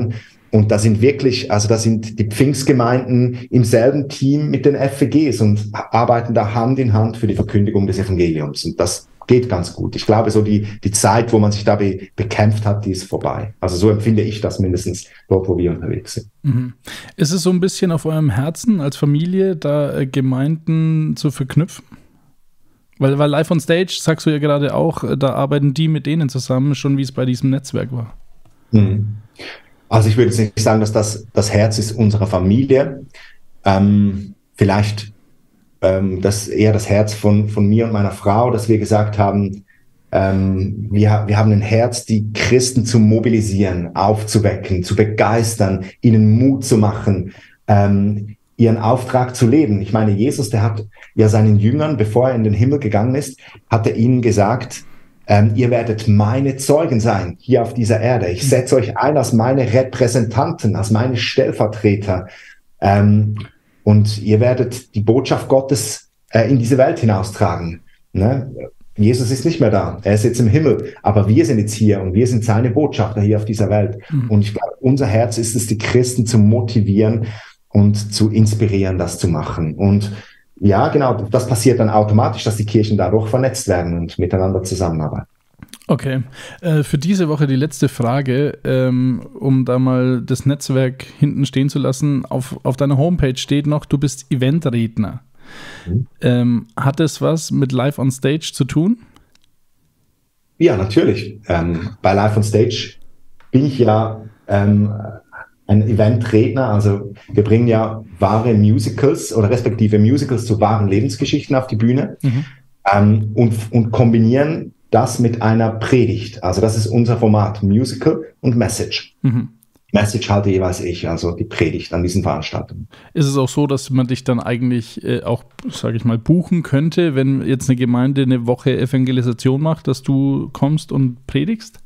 Und da sind wirklich, also da sind die Pfingstgemeinden im selben Team mit den F E Gs und arbeiten da Hand in Hand für die Verkündigung des Evangeliums. Und das geht ganz gut. Ich glaube, so die, die Zeit, wo man sich da be, bekämpft hat, die ist vorbei. Also so empfinde ich das mindestens dort, wo wir unterwegs sind. Mhm. Ist es so ein bisschen auf eurem Herzen als Familie, da äh, Gemeinden zu verknüpfen? Weil, weil Live on Stage, sagst du ja gerade auch, da arbeiten die mit denen zusammen, schon wie es bei diesem Netzwerk war. Mhm. Also ich würde jetzt nicht sagen, dass das das Herz ist unserer Familie. Ähm, vielleicht ähm, das eher das Herz von, von mir und meiner Frau, dass wir gesagt haben, ähm, wir, wir haben ein Herz, die Christen zu mobilisieren, aufzuwecken, zu begeistern, ihnen Mut zu machen, ähm, ihren Auftrag zu leben. Ich meine, Jesus, der hat ja seinen Jüngern, bevor er in den Himmel gegangen ist, hat er ihnen gesagt, Ähm, ihr werdet meine Zeugen sein hier auf dieser Erde. Ich setze euch ein als meine Repräsentanten, als meine Stellvertreter. Ähm, und ihr werdet die Botschaft Gottes äh, in diese Welt hinaustragen. Ne? Jesus ist nicht mehr da. Er ist jetzt im Himmel. Aber wir sind jetzt hier und wir sind seine Botschafter hier auf dieser Welt. Mhm. Und ich glaube, unser Herz ist es, die Christen zu motivieren und zu inspirieren, das zu machen. Und ja, genau, das passiert dann automatisch, dass die Kirchen dadurch vernetzt werden und miteinander zusammenarbeiten. Okay, äh, für diese Woche die letzte Frage, ähm, um da mal das Netzwerk hinten stehen zu lassen. Auf, auf deiner Homepage steht noch, du bist Eventredner. Mhm. Ähm, hat das was mit Live on Stage zu tun? Ja, natürlich. Ähm, bei Live on Stage bin ich ja ähm, ein Eventredner, also wir bringen ja wahre Musicals oder respektive Musicals zu wahren Lebensgeschichten auf die Bühne mhm. ähm, und, und kombinieren das mit einer Predigt. Also das ist unser Format, Musical und Message. Mhm. Message halte jeweils ich, also die Predigt an diesen Veranstaltungen. Ist es auch so, dass man dich dann eigentlich äh, auch, sage ich mal, buchen könnte, wenn jetzt eine Gemeinde eine Woche Evangelisation macht, dass du kommst und predigst?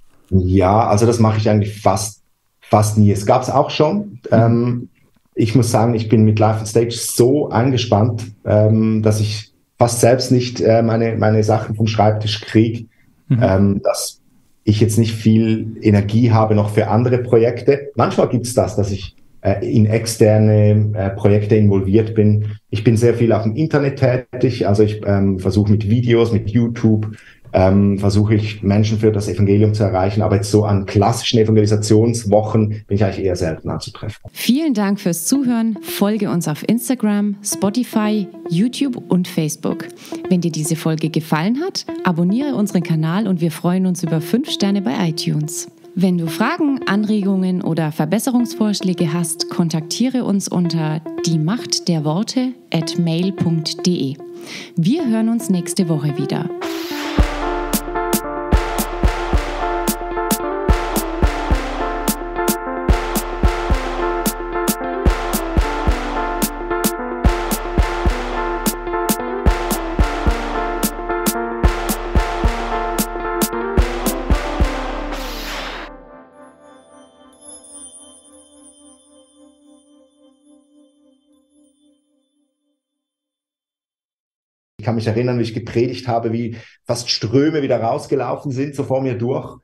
Ja, also das mache ich eigentlich fast Fast nie. Es gab es auch schon. Ähm, ich muss sagen, ich bin mit Live on Stage so eingespannt, ähm, dass ich fast selbst nicht äh, meine, meine Sachen vom Schreibtisch kriege, mhm. ähm, dass ich jetzt nicht viel Energie habe noch für andere Projekte. Manchmal gibt es das, dass ich äh, in externe äh, Projekte involviert bin. Ich bin sehr viel auf dem Internet tätig, also ich ähm, versuche mit Videos, mit YouTube, Ähm, versuche ich Menschen für das Evangelium zu erreichen, aber jetzt so an klassischen Evangelisationswochen bin ich eigentlich eher selten anzutreffen. Vielen Dank fürs Zuhören. Folge uns auf Instagram, Spotify, YouTube und Facebook. Wenn dir diese Folge gefallen hat, abonniere unseren Kanal und wir freuen uns über fünf Sterne bei iTunes. Wenn du Fragen, Anregungen oder Verbesserungsvorschläge hast, kontaktiere uns unter die Macht der Worte at mail punkt de. Wir hören uns nächste Woche wieder. Ich kann mich erinnern, wie ich gepredigt habe, wie fast Ströme wieder rausgelaufen sind, so vor mir durch.